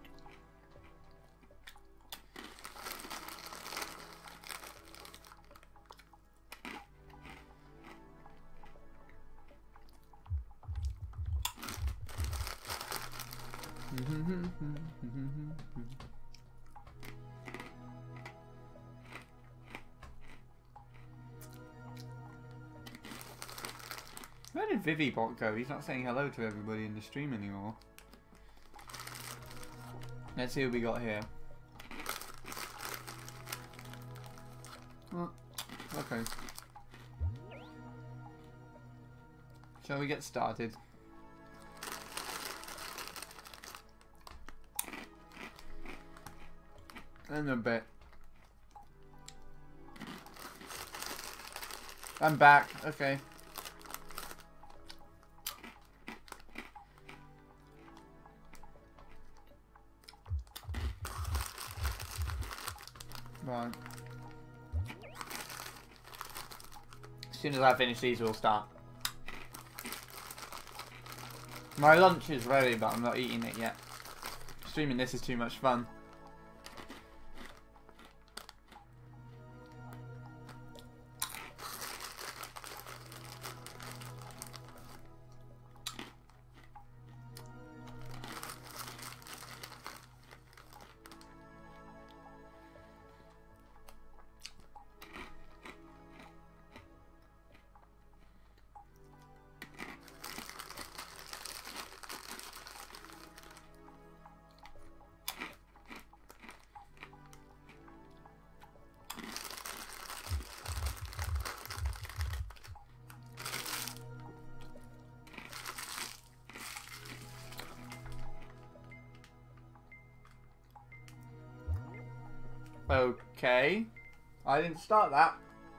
Where did Vivibot go? He's not saying hello to everybody in the stream anymore. Let's see what we got here. Oh, okay. Shall we get started? In a bit. I'm back. Okay. Right. As soon as I finish these, we'll start. My lunch is ready, but I'm not eating it yet. Streaming this is too much fun. Okay. I didn't start that.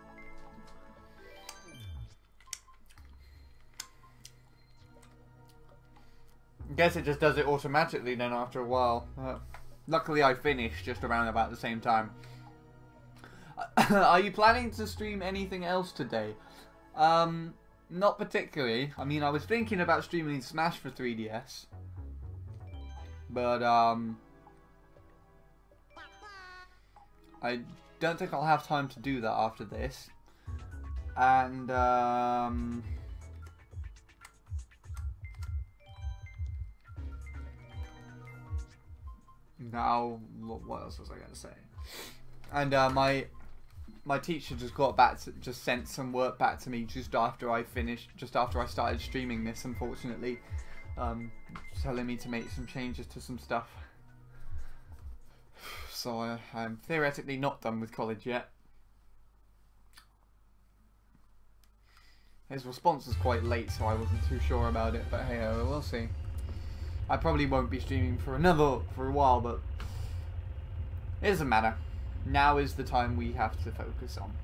I guess it just does it automatically then after a while. Uh, luckily I finished just around about the same time. Are you planning to stream anything else today? Um, not particularly. I mean, I was thinking about streaming Smash for three D S. But, um... I don't think I'll have time to do that after this. And, um... now, what else was I going to say? And, uh, my... My teacher just got back to, just sent some work back to me just after I finished, just after I started streaming this, unfortunately. Um, telling me to make some changes to some stuff. So I, I'm theoretically not done with college yet. His response was quite late, so I wasn't too sure about it, but hey, uh, we'll see. I probably won't be streaming for another, for a while, but it doesn't matter. Now is the time we have to focus on.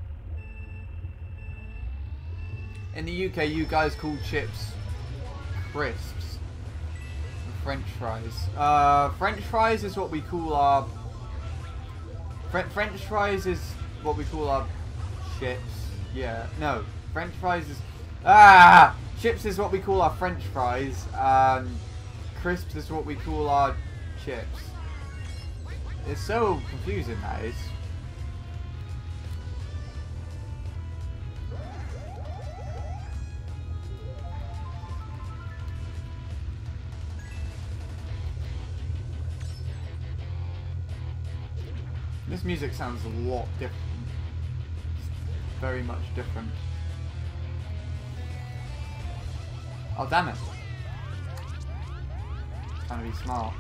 In the U K, you guys call chips crisps. French fries. Uh, French fries is what we call our... Fre French fries is what we call our chips. Yeah, no. French fries is... Ah! Chips is what we call our French fries. Um, crisps is what we call our chips. It's so confusing, that is. This music sounds a lot different. Very much different. Oh, damn it. Trying to be smart.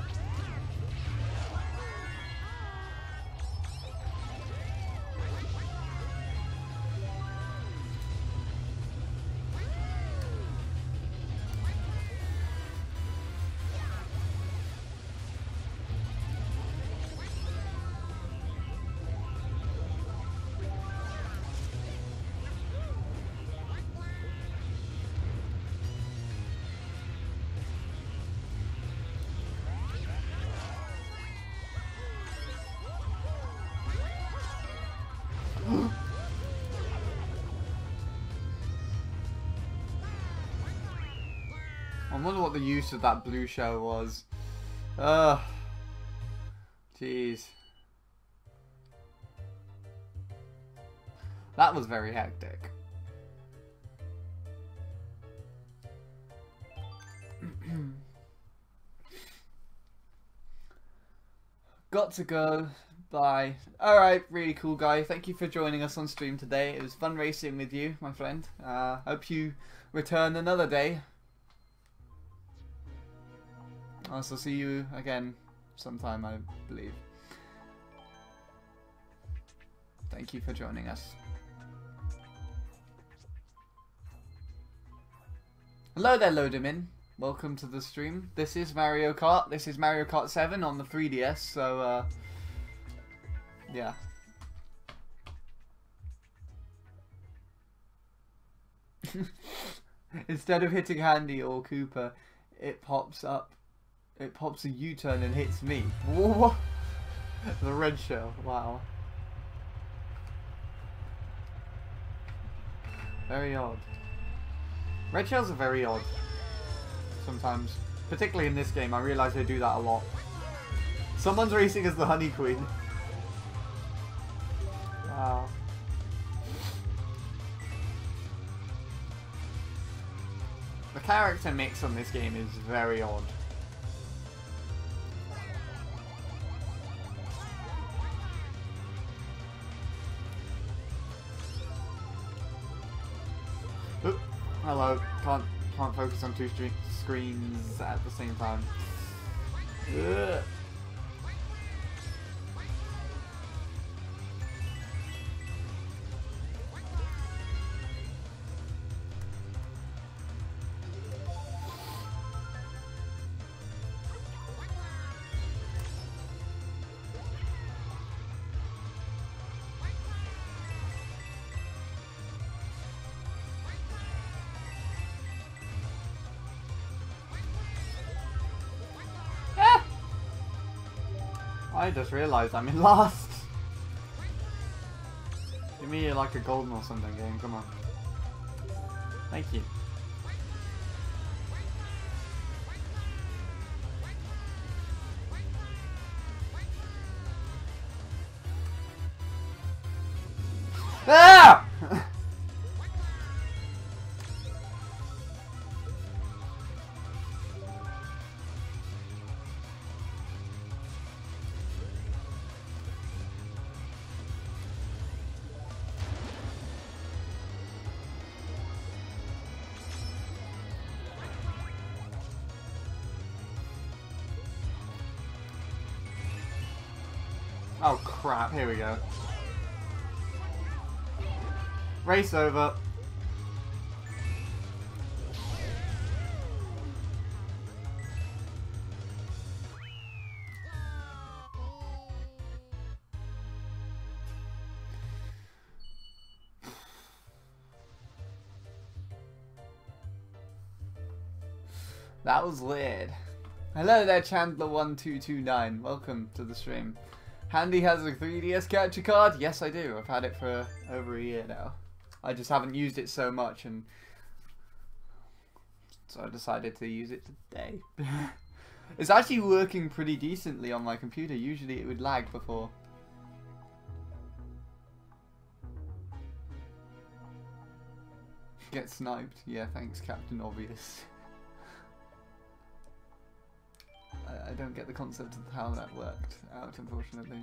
I wonder what the use of that blue shell was. Ugh. Jeez. That was very hectic. Got to go. Bye. Alright, really cool guy. Thank you for joining us on stream today. It was fun racing with you, my friend. Uh, hope you return another day. I shall see you again sometime, I believe. Thank you for joining us. Hello there, Lodemin. Welcome to the stream. This is Mario Kart. This is Mario Kart seven on the three D S, so, uh... yeah. Instead of hitting Handy or Cooper, it pops up. It pops a U-turn and hits me. What? The red shell. Wow. Very odd. Red shells are very odd. Sometimes. Particularly in this game, I realise they do that a lot. Someone's racing as the Honey Queen. Wow. The character mix on this game is very odd. Oop. Hello. Can't can't focus on two screens at the same time. Ugh. I just realised I'm in last. Give me like a golden or something, game. Come on. Thank you. Ah! Oh crap, here we go. Race over. That was weird. Hello there, Chandler one two two nine. Welcome to the stream. Handy has a three D S capture card? Yes, I do. I've had it for over a year now. I just haven't used it so much, and so I decided to use it today. It's actually working pretty decently on my computer. Usually it would lag before. Get sniped? Yeah, thanks, Captain Obvious. I, I don't get the concept of how that worked out, unfortunately.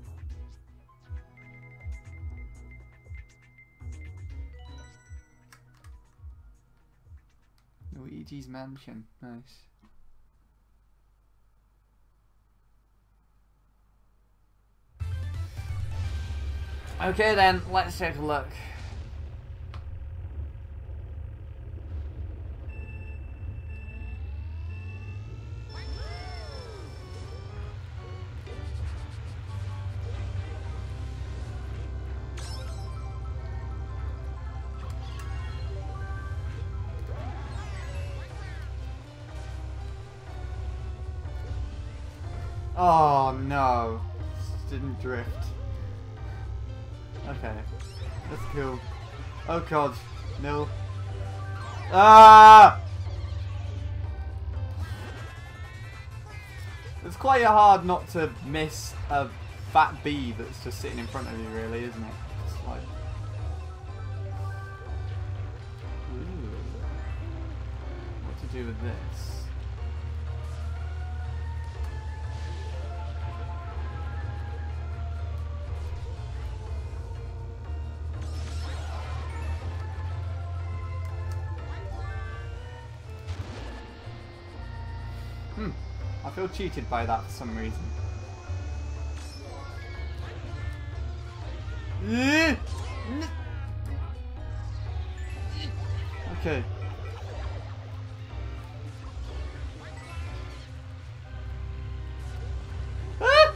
Luigi's Mansion, nice. Okay then, let's take a look. Oh no, didn't drift. Okay, that's cool. Oh god, no. Ah! It's quite hard not to miss a fat bee that's just sitting in front of you, really, isn't it? It's like... Ooh. What to do with this? I feel cheated by that for some reason. Okay. Ah!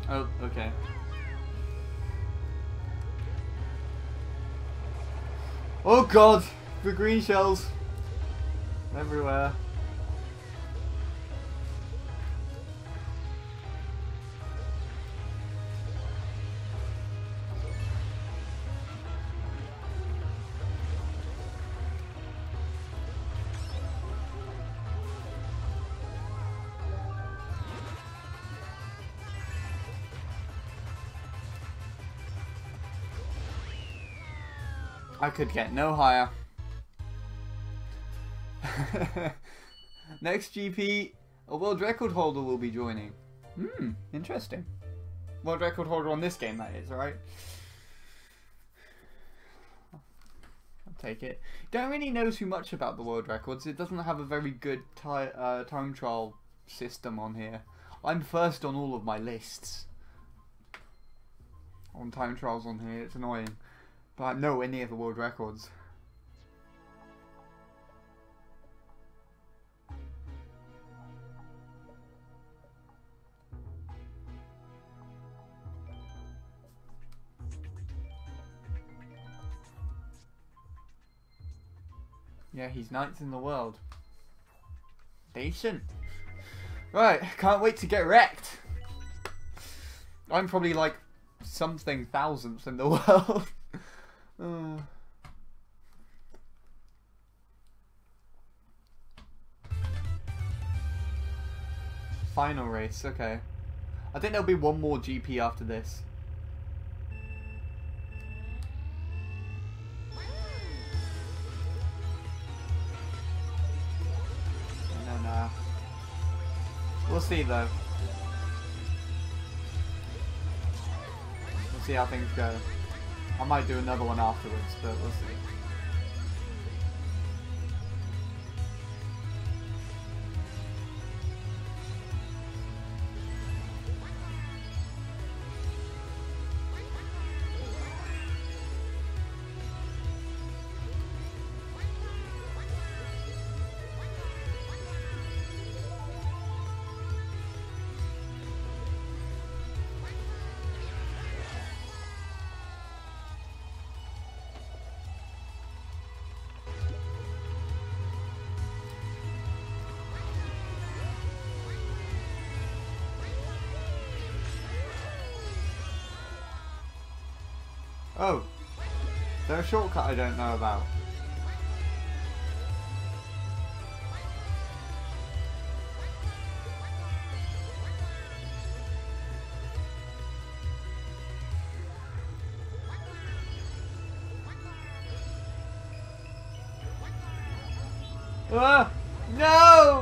Oh, okay. Oh god! The green shells! Everywhere. I could get no higher. Next G P, a world record holder will be joining. Hmm, interesting. World record holder on this game, that is, right? I'll take it. Don't really know too much about the world records. It doesn't have a very good ti uh, time trial system on here. I'm first on all of my lists. On time trials on here, it's annoying. But I'm nowhere near the world records. Yeah, he's ninth in the world. Decent. Right, can't wait to get wrecked. I'm probably like something thousandth in the world. uh. Final race, okay. I think there'll be one more G P after this. We'll see though. We'll see how things go. I might do another one afterwards, but we'll see. Oh, is there a shortcut I don't know about? Ah, no!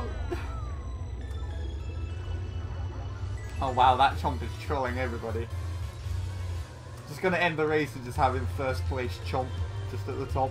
Oh wow, that chomp is trolling everybody. Just gonna end the race and just have him first place chomp just at the top.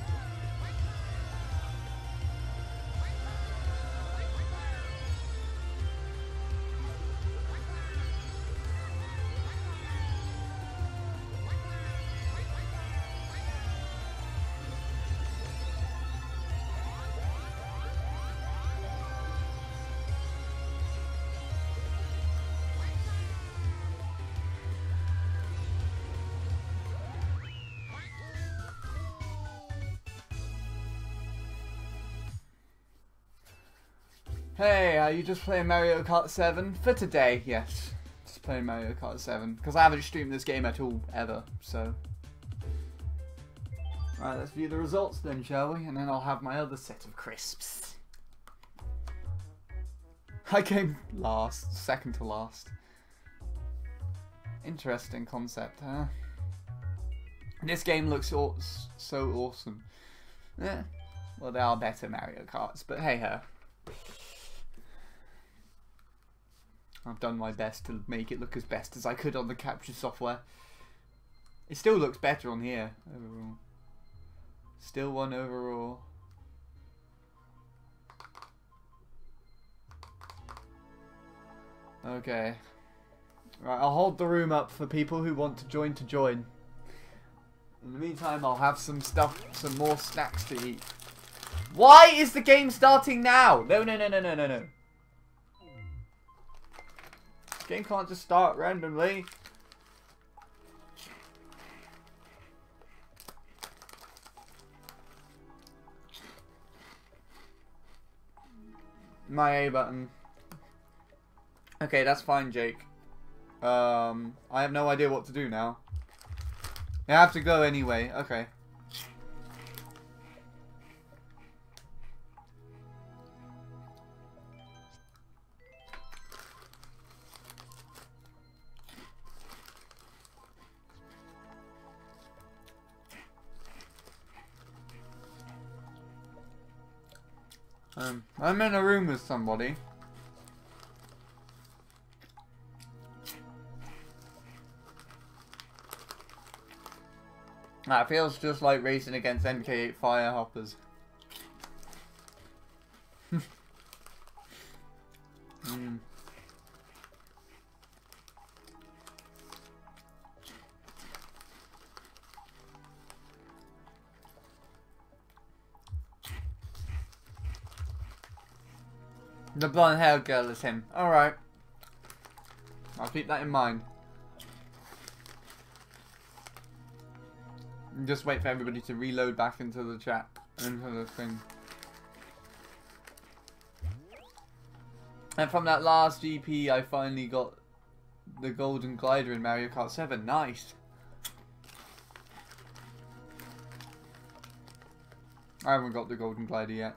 Hey, are you just playing Mario Kart seven? For today, yes. Just playing Mario Kart seven. Because I haven't streamed this game at all, ever, so... Right, let's view the results then, shall we? And then I'll have my other set of crisps. I came last, second to last. Interesting concept, huh? This game looks aw so awesome. Eh, well, there are better Mario Karts, but hey ho. I've done my best to make it look as best as I could on the capture software. It still looks better on here, overall. Still one overall. Okay. Right, I'll hold the room up for people who want to join to join. In the meantime, I'll have some stuff, some more snacks to eat. Why is the game starting now? No, no, no, no, no, no, no. Game can't just start randomly. My A button. Okay, that's fine, Jake. Um, I have no idea what to do now. I have to go anyway. Okay. Um, I'm in a room with somebody. That feels just like racing against M K eight Firehoppers. mm. The blonde haired girl is him. Alright. I'll keep that in mind. And just wait for everybody to reload back into the chat. Into the thing. And from that last G P, I finally got the golden glider in Mario Kart seven. Nice. I haven't got the golden glider yet.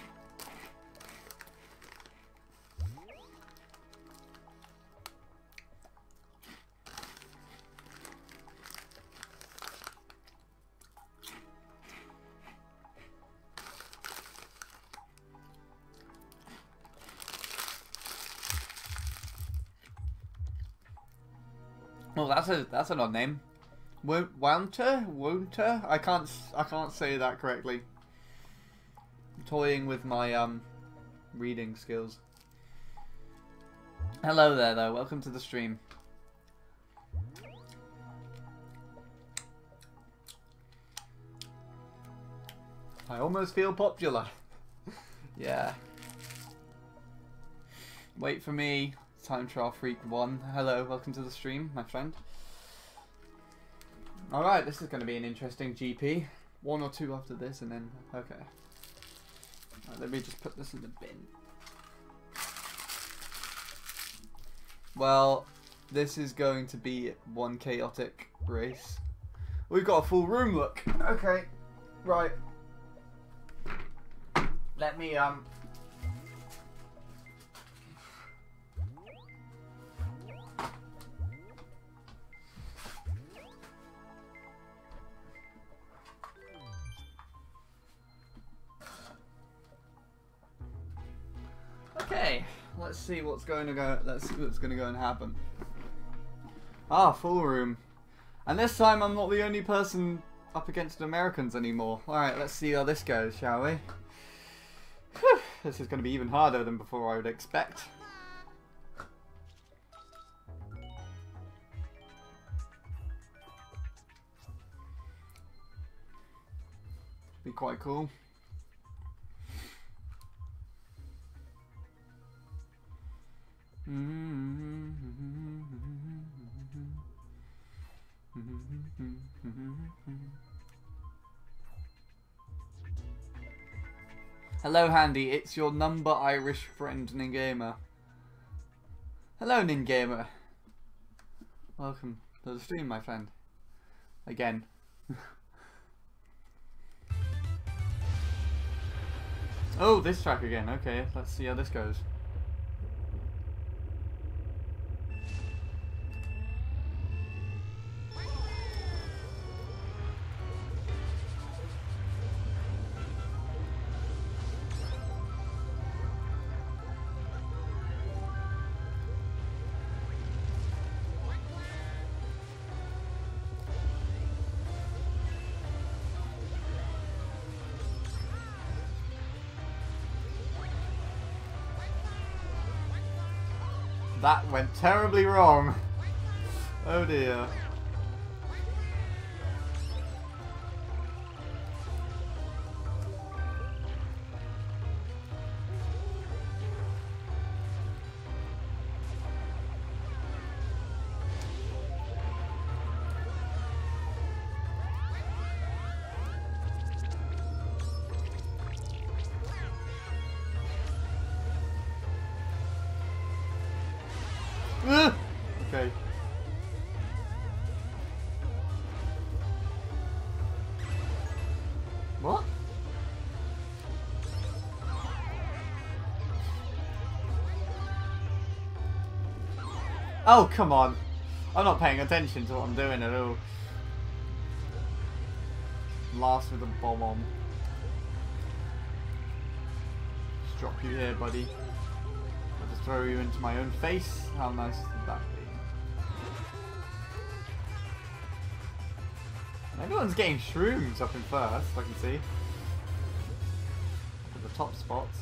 Well, that's a that's an odd name. Wonter, Wonter. I can't I can't say that correctly. I'm toying with my um reading skills. Hello there, though. Welcome to the stream. I almost feel popular. Yeah. Wait for me. Time Trial Freak one. Hello, welcome to the stream, my friend. Alright, this is going to be an interesting G P. One or two after this, and then... Okay. Right, let me just put this in the bin. Well, this is going to be one chaotic race. We've got a full room, look. Okay. Right. Let me, um... Okay, let's see what's going to go. Let's see what's going to go and happen. Ah, full room, and this time I'm not the only person up against Americans anymore. All right, let's see how this goes, shall we? Whew, this is going to be even harder than before I would expect. Be quite cool. Hello, Handy. It's your number Irish friend, Ningamer. Hello, Ningamer. Welcome to the stream, my friend. Again. Oh, this track again. Okay, let's see how this goes. That went terribly wrong. Oh dear. Ugh! Okay. What? Oh, come on. I'm not paying attention to what I'm doing at all. Last with a bomb on. Just drop you here, buddy. I'll just throw you into my own face. How nice would that be? Everyone's getting shrooms up in first, I can see. At the top spots.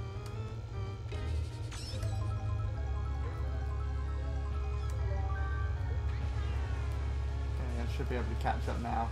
Okay, I should be able to catch up now.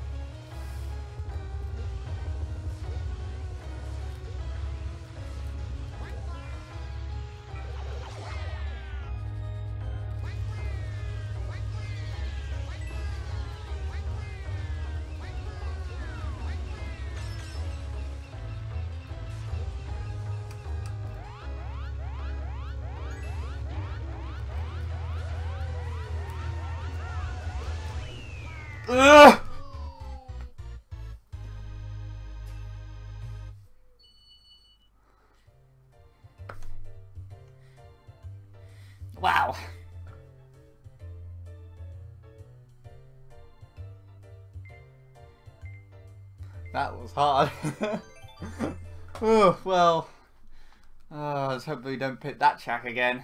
Ugh! Wow. That was hard. Oh, well. Oh, let's hope we don't pick that track again.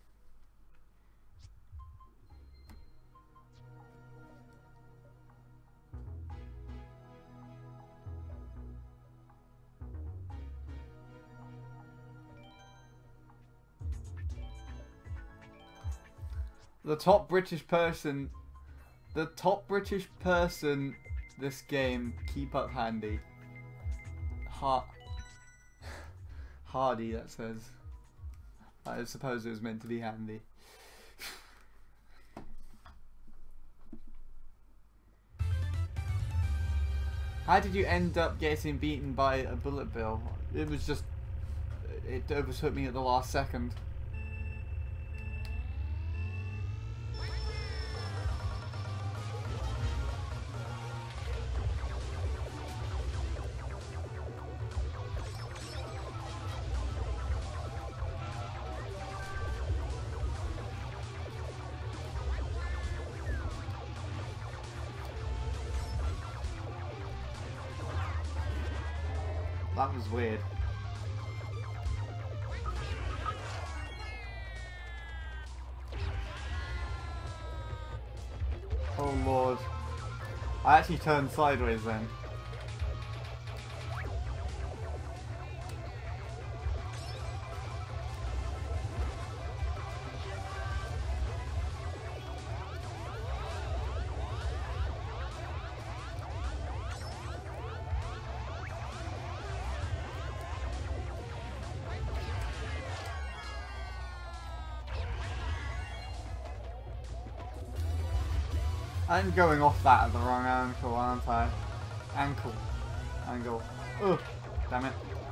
The top British person, the top British person this game, keep up handy. Har Hardy, that says. I suppose it was meant to be handy. How did you end up getting beaten by a bullet bill? It was just, it overtook me at the last second. That was weird. Oh lord. I actually turned sideways then. I'm going off that at the wrong ankle, aren't I? Ankle. Angle. Ugh. Damn it.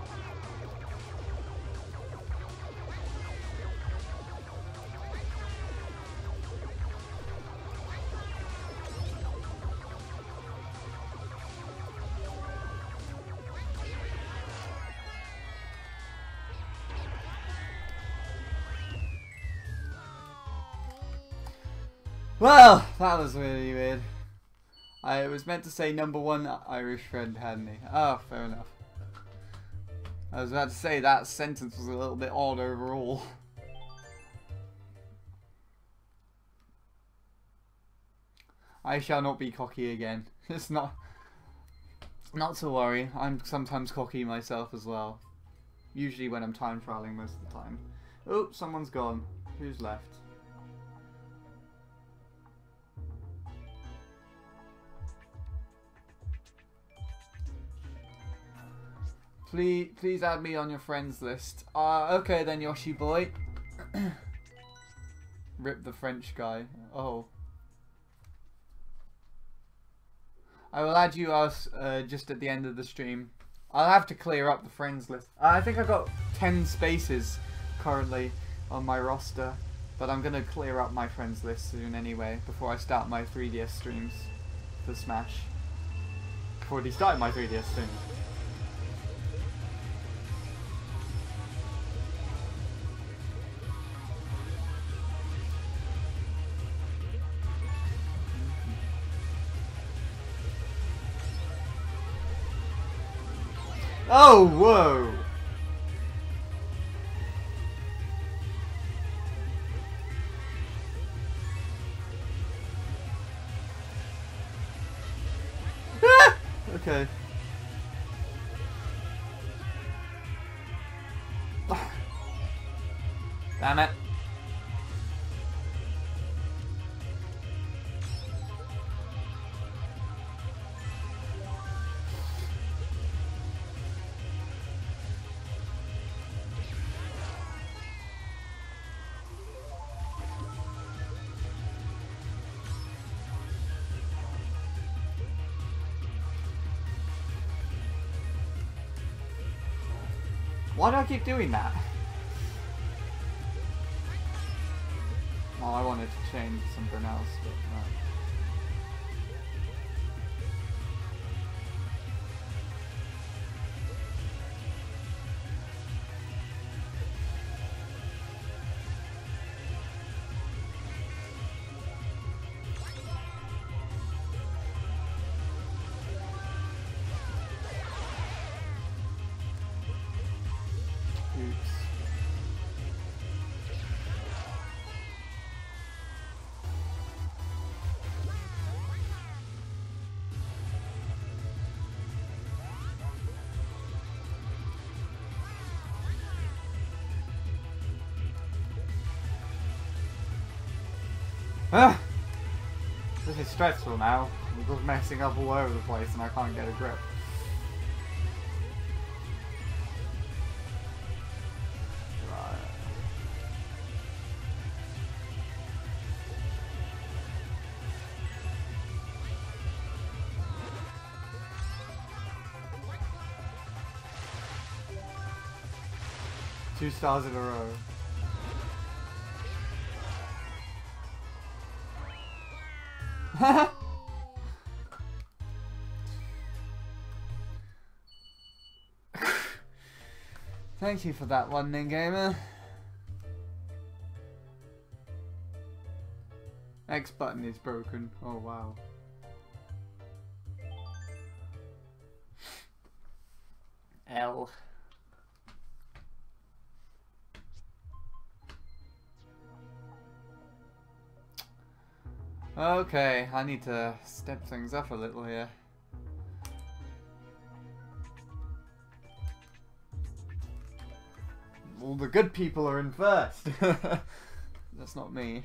Well, that was really weird. I was meant to say number one Irish friend, hadn't he? Oh, fair enough. I was about to say that sentence was a little bit odd overall. I shall not be cocky again. It's not... Not to worry, I'm sometimes cocky myself as well. Usually when I'm time trialing most of the time. Oh, someone's gone. Who's left? Please, please add me on your friends list. Uh, okay then, Yoshi boy. Rip the French guy. Oh. I will add you us uh, just at the end of the stream. I'll have to clear up the friends list. Uh, I think I've got ten spaces currently on my roster. But I'm gonna clear up my friends list soon anyway, before I start my three D S streams for Smash. I've already started my three D S stream. Oh, whoa! Okay. Damn it. Why do I keep doing that? Oh, I wanted to change something else, but no. Ah! This is stressful now. I'm just messing up all over the place and I can't get a grip. Right. Two stars in a row. Thank you for that one, Ningamer. X button is broken. Oh wow. L. Okay, I need to step things up a little here. All the good people are in first. That's not me.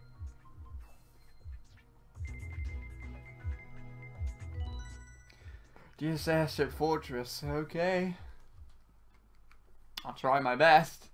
Deus Airship Fortress, okay. I'll try my best.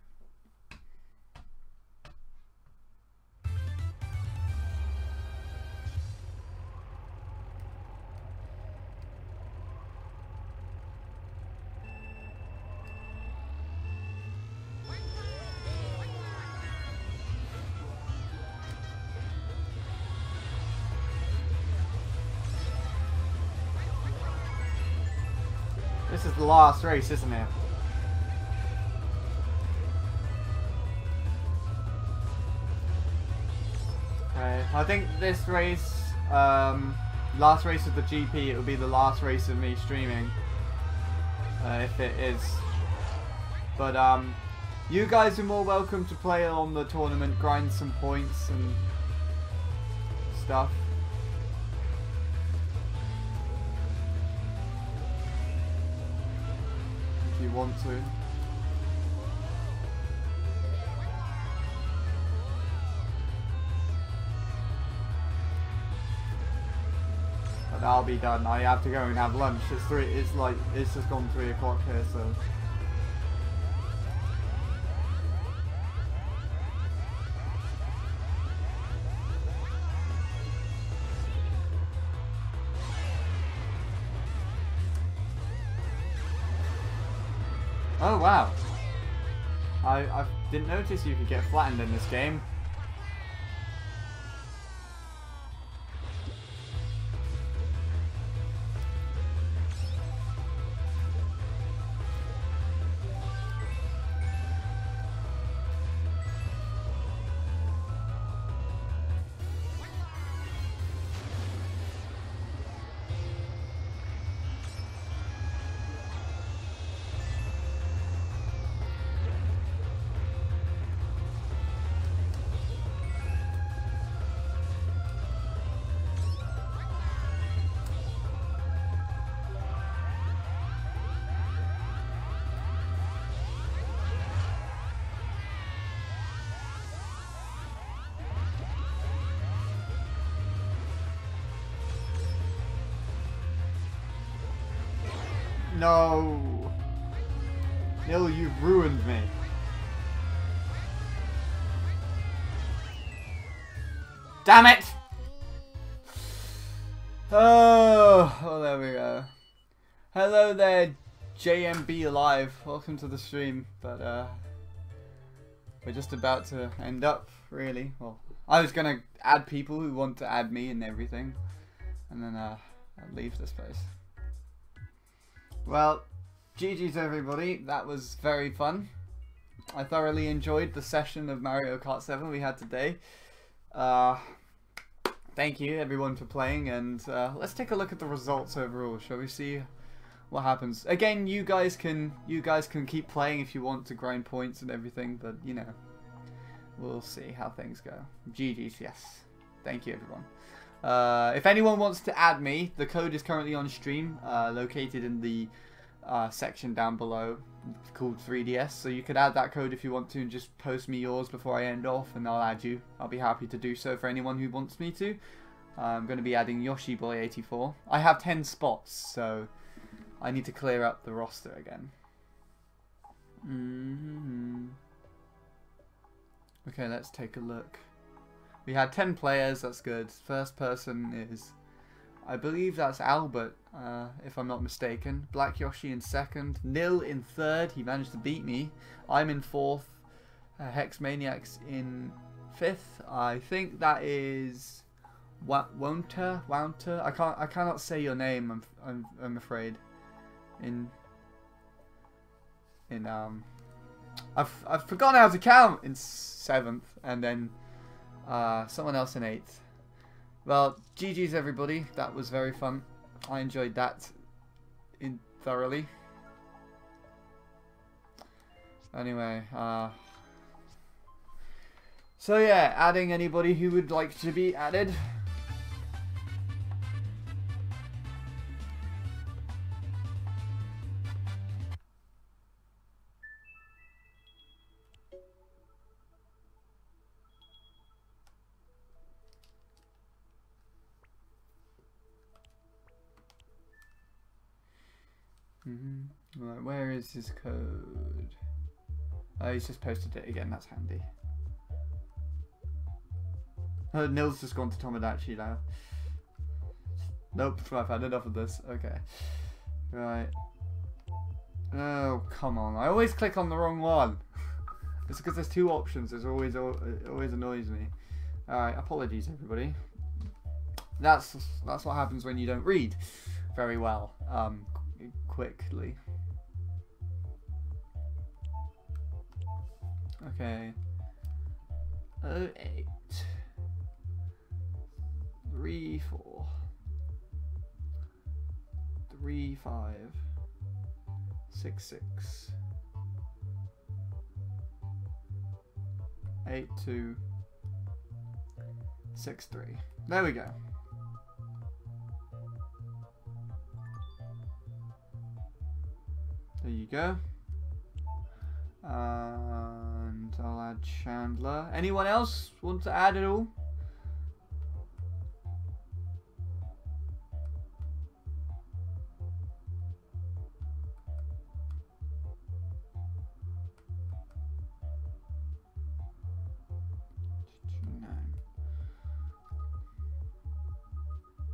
This is the last race, isn't it? Okay, I think this race, um, last race of the G P, it will be the last race of me streaming. Uh, if it is. But, um, you guys are more welcome to play on the tournament, grind some points and stuff. If you want to. But I'll be done. I have to go and have lunch. It's three. It's like it's just gone three o'clock here, so. Oh wow! I I didn't notice you could get flattened in this game. No! Nil, you've ruined me. Damn it! Oh, well, there we go. Hello there, J M B Alive. Welcome to the stream. But, uh, we're just about to end up, really. Well, I was gonna add people who want to add me and everything. And then, uh, I'll leave this place. Well, G G's everybody, that was very fun. I thoroughly enjoyed the session of Mario Kart seven we had today. Uh, thank you everyone for playing, and uh, let's take a look at the results overall. Shall we see what happens? Again, you guys can you guys can keep playing if you want to grind points and everything, but you know, we'll see how things go. G G's, yes. Thank you everyone. Uh, if anyone wants to add me, the code is currently on stream, uh, located in the uh, section down below called three D S. So you could add that code if you want to and just post me yours before I end off and I'll add you. I'll be happy to do so for anyone who wants me to. Uh, I'm going to be adding Yoshi Boy eighty-four. I have ten spots, so I need to clear up the roster again. Mm-hmm. Okay, let's take a look. We had ten players, that's good. First person is, I believe that's Albert, uh, if I'm not mistaken. Black Yoshi in second. Nil in third, he managed to beat me. I'm in fourth. Uh, Hex Maniacs in fifth. I think that is Wonter. Wonter. I can't. I cannot say your name. I'm. I'm. I'm afraid. In. In um. I've. I've forgotten how to count. In seventh, and then. Uh, someone else in eighth. Well, G G's everybody. That was very fun. I enjoyed that in thoroughly. Anyway, uh, so yeah, adding anybody who would like to be added. Mm-hmm. Right, where is his code? Oh, he's just posted it again, that's handy. Oh, Nil's just gone to Tomodachi now. Nope, I've had enough of this. Okay. Right. Oh, come on. I always click on the wrong one. It's because there's two options. It's always, it always annoys me. Alright, apologies everybody. That's, that's what happens when you don't read very well. Um... quickly. Okay. Oh eight. Three four. Three five. Six six. Eight two. Six three. There we go. There you go. And I'll add Chandler. Anyone else want to add at all? No.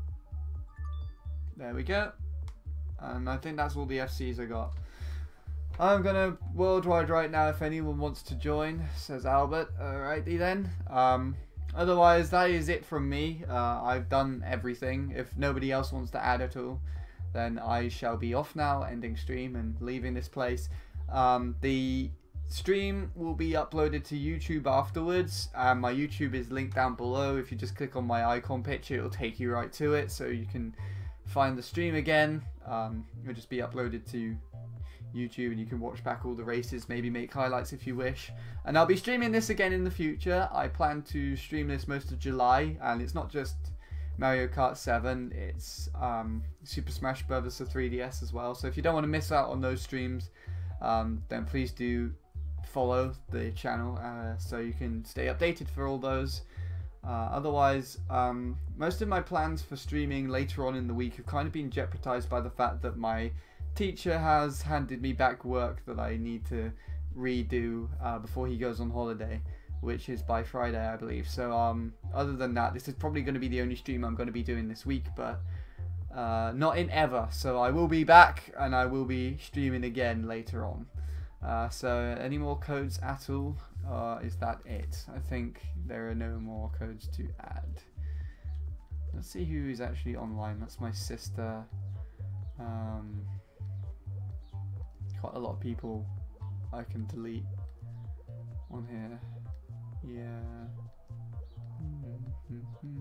There we go. And I think that's all the F Cs I got. I'm gonna worldwide right now if anyone wants to join, says Albert. Alrighty then. Um, otherwise, that is it from me. Uh, I've done everything. If nobody else wants to add at all, then I shall be off now, ending stream and leaving this place. Um, the stream will be uploaded to YouTube afterwards. Um, my YouTube is linked down below. If you just click on my icon picture, it'll take you right to it, so you can find the stream again. Um, it'll just be uploaded to YouTube and you can watch back all the races, maybe make highlights if you wish. And I'll be streaming this again in the future. I plan to stream this most of July, and it's not just Mario Kart seven, it's um, Super Smash Bros. For three D S as well. So if you don't want to miss out on those streams, um, then please do follow the channel uh, so you can stay updated for all those. Uh, otherwise, um, most of my plans for streaming later on in the week have kind of been jeopardized by the fact that my teacher has handed me back work that I need to redo uh, before he goes on holiday, which is by Friday, I believe. So um, other than that, this is probably going to be the only stream I'm going to be doing this week, but uh, not in ever. So I will be back and I will be streaming again later on. Uh, so any more codes at all? Uh, is that it? I think there are no more codes to add. Let's see who is actually online. That's my sister. Um, quite a lot of people I can delete on here. Yeah. Mm-hmm.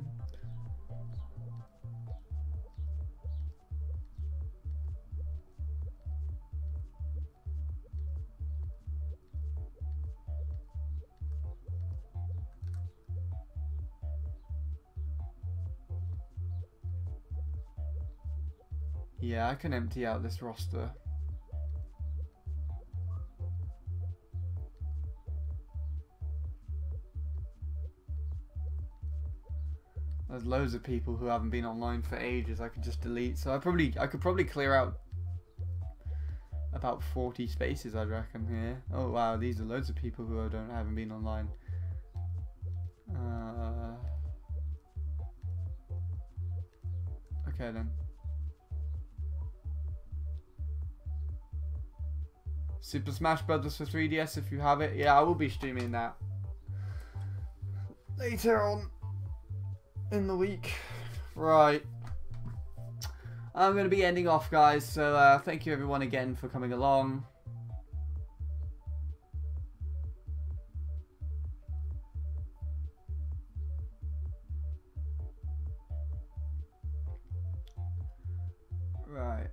Yeah, I can empty out this roster. There's loads of people who haven't been online for ages. I could just delete. So I probably I could probably clear out about forty spaces, I'd reckon, here. Oh wow, these are loads of people who don't haven't been online. Uh, okay then. Super Smash Bros. For three D S if you have it. Yeah, I will be streaming that later on in the week. Right. I'm going to be ending off, guys. So uh, thank you everyone again for coming along. Right.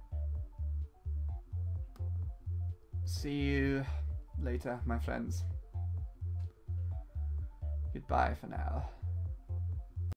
See you later, my friends. Goodbye for now.